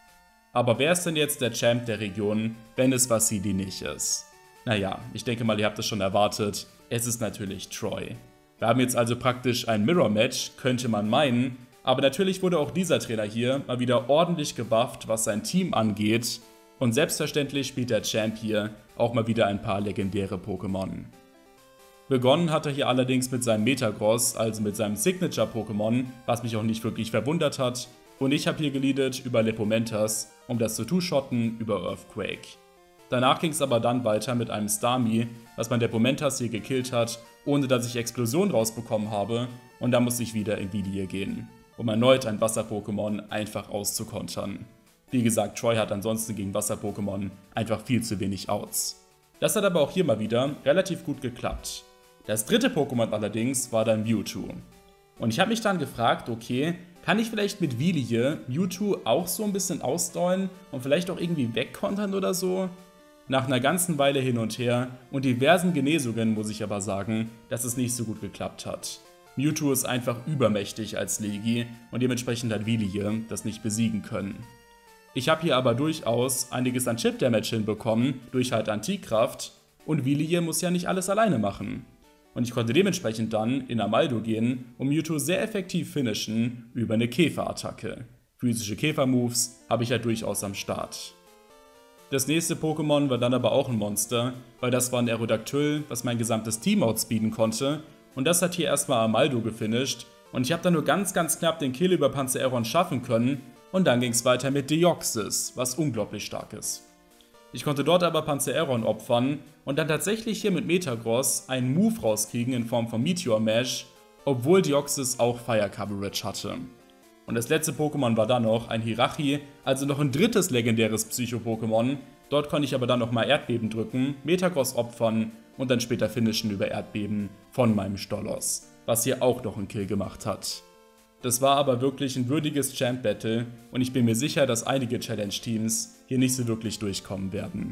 Aber wer ist denn jetzt der Champ der Region, wenn es Vasili nicht ist? Naja, ich denke mal, ihr habt es schon erwartet, es ist natürlich Troy. Wir haben jetzt also praktisch ein Mirror-Match, könnte man meinen, aber natürlich wurde auch dieser Trainer hier mal wieder ordentlich gebufft, was sein Team angeht. Und selbstverständlich spielt der Champ hier auch mal wieder ein paar legendäre Pokémon. Begonnen hat er hier allerdings mit seinem Metagross, also mit seinem Signature-Pokémon, was mich auch nicht wirklich verwundert hat. Und ich habe hier geleadet über Lepomentas, um das zu two-shotten über Earthquake. Danach ging es aber dann weiter mit einem Starmie, was mein Lepomentas hier gekillt hat, ohne dass ich Explosion rausbekommen habe. Und dann musste ich wieder in Vilie gehen, um erneut ein Wasser-Pokémon einfach auszukontern. Wie gesagt, Troy hat ansonsten gegen Wasser-Pokémon einfach viel zu wenig Outs. Das hat aber auch hier mal wieder relativ gut geklappt. Das dritte Pokémon allerdings war dann Mewtwo. Und ich habe mich dann gefragt, okay, kann ich vielleicht mit Vilie Mewtwo auch so ein bisschen ausdollen und vielleicht auch irgendwie wegkontern oder so? Nach einer ganzen Weile hin und her und diversen Genesungen muss ich aber sagen, dass es nicht so gut geklappt hat. Mewtwo ist einfach übermächtig als Legi und dementsprechend hat Vilie das nicht besiegen können. Ich habe hier aber durchaus einiges an Chip-Damage hinbekommen durch halt Antikraft und Vilie muss ja nicht alles alleine machen. Und ich konnte dementsprechend dann in Amaldo gehen und Mewtwo sehr effektiv finishen über eine Käferattacke. Physische Käfer-Moves habe ich ja durchaus am Start. Das nächste Pokémon war dann aber auch ein Monster, weil das war ein Aerodactyl, was mein gesamtes Team outspeeden konnte. Und das hat hier erstmal Amaldo gefinisht und ich habe dann nur ganz ganz knapp den Kill über Panzeron schaffen können und dann ging es weiter mit Deoxys, was unglaublich stark ist. Ich konnte dort aber Panzeron opfern und dann tatsächlich hier mit Metagross einen Move rauskriegen in Form von Meteor Mash, obwohl Deoxys auch Fire Coverage hatte. Und das letzte Pokémon war dann noch ein Hirachi, also noch ein drittes legendäres Psycho-Pokémon. Dort konnte ich aber dann nochmal Erdbeben drücken, Metagross opfern und dann später finishen über Erdbeben von meinem Stolos, was hier auch noch einen Kill gemacht hat. Das war aber wirklich ein würdiges Champ-Battle und ich bin mir sicher, dass einige Challenge-Teams hier nicht so wirklich durchkommen werden.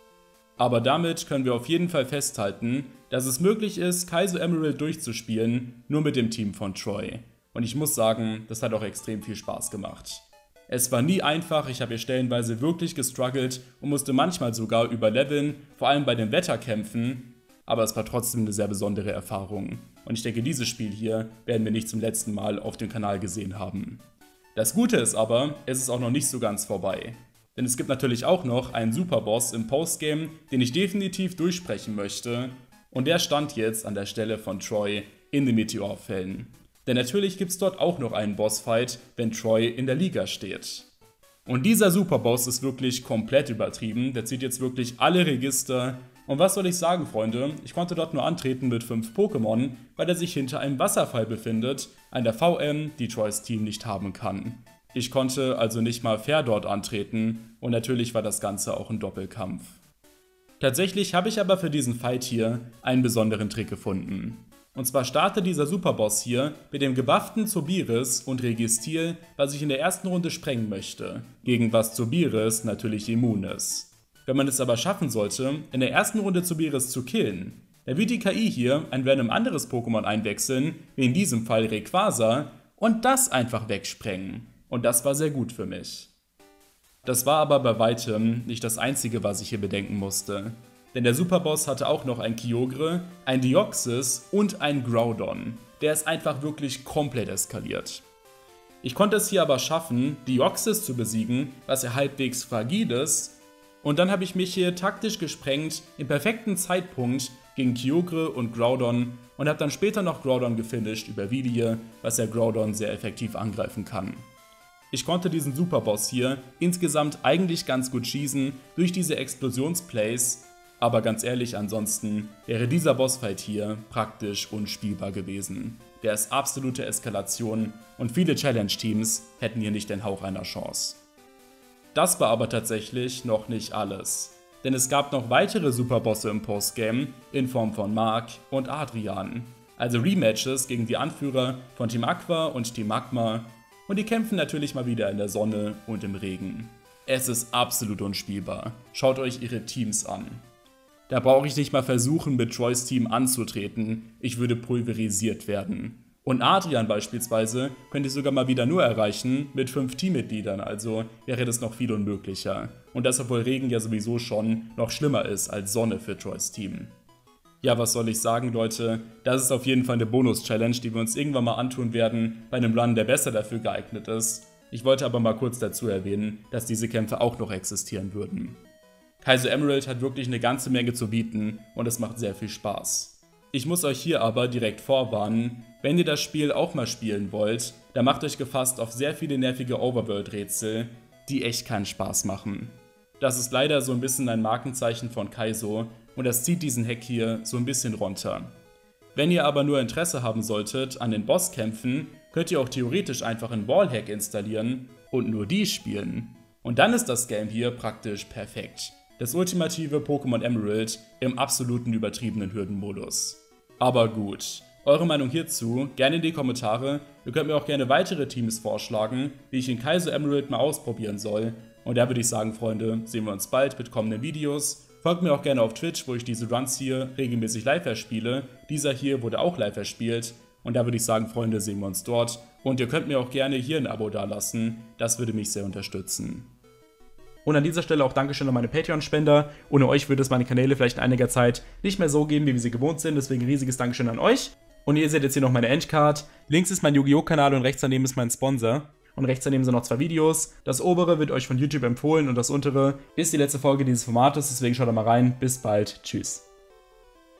Aber damit können wir auf jeden Fall festhalten, dass es möglich ist, Kaizo Emerald durchzuspielen, nur mit dem Team von Troy. Und ich muss sagen, das hat auch extrem viel Spaß gemacht. Es war nie einfach, ich habe hier stellenweise wirklich gestruggelt und musste manchmal sogar überleveln, vor allem bei den Wetterkämpfen, aber es war trotzdem eine sehr besondere Erfahrung. Und ich denke, dieses Spiel hier werden wir nicht zum letzten Mal auf dem Kanal gesehen haben. Das Gute ist aber, es ist auch noch nicht so ganz vorbei. Denn es gibt natürlich auch noch einen Superboss im Postgame, den ich definitiv durchsprechen möchte. Und der stand jetzt an der Stelle von Troy in den Meteorfällen. Denn natürlich gibt es dort auch noch einen Bossfight, wenn Troy in der Liga steht. Und dieser Superboss ist wirklich komplett übertrieben, der zieht jetzt wirklich alle Register. Und was soll ich sagen, Freunde, ich konnte dort nur antreten mit fünf Pokémon, weil er sich hinter einem Wasserfall befindet, einer V M, die Troys Team nicht haben kann. Ich konnte also nicht mal fair dort antreten und natürlich war das Ganze auch ein Doppelkampf. Tatsächlich habe ich aber für diesen Fight hier einen besonderen Trick gefunden. Und zwar startet dieser Superboss hier mit dem gebufften Zobiris und Registil, was ich in der ersten Runde sprengen möchte, gegen was Zobiris natürlich immun ist. Wenn man es aber schaffen sollte, in der ersten Runde Zobiris zu killen, dann wird die K I hier ein random anderes Pokémon einwechseln, wie in diesem Fall Rayquaza, und das einfach wegsprengen. Und das war sehr gut für mich. Das war aber bei weitem nicht das einzige, was ich hier bedenken musste. Denn der Superboss hatte auch noch ein Kyogre, ein Deoxys und ein Groudon. Der ist einfach wirklich komplett eskaliert. Ich konnte es hier aber schaffen, Deoxys zu besiegen, was ja halbwegs fragil ist. Und dann habe ich mich hier taktisch gesprengt, im perfekten Zeitpunkt gegen Kyogre und Groudon und habe dann später noch Groudon gefinisht über Vilie, was ja Groudon sehr effektiv angreifen kann. Ich konnte diesen Superboss hier insgesamt eigentlich ganz gut schießen durch diese Explosionsplays, aber ganz ehrlich, ansonsten wäre dieser Bossfight hier praktisch unspielbar gewesen. Der ist absolute Eskalation und viele Challenge-Teams hätten hier nicht den Hauch einer Chance. Das war aber tatsächlich noch nicht alles, denn es gab noch weitere Superbosse im Postgame in Form von Mark und Adrian. also Rematches gegen die Anführer von Team Aqua und Team Magma, und die kämpfen natürlich mal wieder in der Sonne und im Regen. Es ist absolut unspielbar. Schaut euch ihre Teams an. Da brauche ich nicht mal versuchen, mit Troys Team anzutreten, ich würde pulverisiert werden. Und Adrian beispielsweise könnte ich sogar mal wieder nur erreichen mit fünf Teammitgliedern, also wäre das noch viel unmöglicher. Und das, obwohl Regen ja sowieso schon noch schlimmer ist als Sonne für Troys Team. Ja, was soll ich sagen, Leute, das ist auf jeden Fall eine Bonus-Challenge, die wir uns irgendwann mal antun werden, bei einem Run, der besser dafür geeignet ist. Ich wollte aber mal kurz dazu erwähnen, dass diese Kämpfe auch noch existieren würden. Kaizo Emerald hat wirklich eine ganze Menge zu bieten und es macht sehr viel Spaß. Ich muss euch hier aber direkt vorwarnen, wenn ihr das Spiel auch mal spielen wollt, dann macht euch gefasst auf sehr viele nervige Overworld-Rätsel, die echt keinen Spaß machen. Das ist leider so ein bisschen ein Markenzeichen von Kaizo und das zieht diesen Hack hier so ein bisschen runter. Wenn ihr aber nur Interesse haben solltet an den Bosskämpfen, könnt ihr auch theoretisch einfach einen Wallhack installieren und nur die spielen. Und dann ist das Game hier praktisch perfekt. Das ultimative Pokémon Emerald im absoluten übertriebenen Hürdenmodus. Aber gut, eure Meinung hierzu gerne in die Kommentare. Ihr könnt mir auch gerne weitere Teams vorschlagen, wie ich in Kaizo Emerald mal ausprobieren soll. Und da würde ich sagen, Freunde, sehen wir uns bald mit kommenden Videos. Folgt mir auch gerne auf Twitch, wo ich diese Runs hier regelmäßig live erspiele. Dieser hier wurde auch live erspielt. Und da würde ich sagen, Freunde, sehen wir uns dort. Und ihr könnt mir auch gerne hier ein Abo dalassen. Das würde mich sehr unterstützen. Und an dieser Stelle auch Dankeschön an meine Patreon-Spender. Ohne euch würde es meine Kanäle vielleicht in einiger Zeit nicht mehr so geben, wie wir sie gewohnt sind. Deswegen riesiges Dankeschön an euch. Und ihr seht jetzt hier noch meine Endcard. Links ist mein Yu-Gi-Oh! Kanal und rechts daneben ist mein Sponsor. Und rechts daneben sind noch zwei Videos. Das obere wird euch von YouTube empfohlen und das untere ist die letzte Folge dieses Formates. Deswegen schaut da mal rein. Bis bald. Tschüss.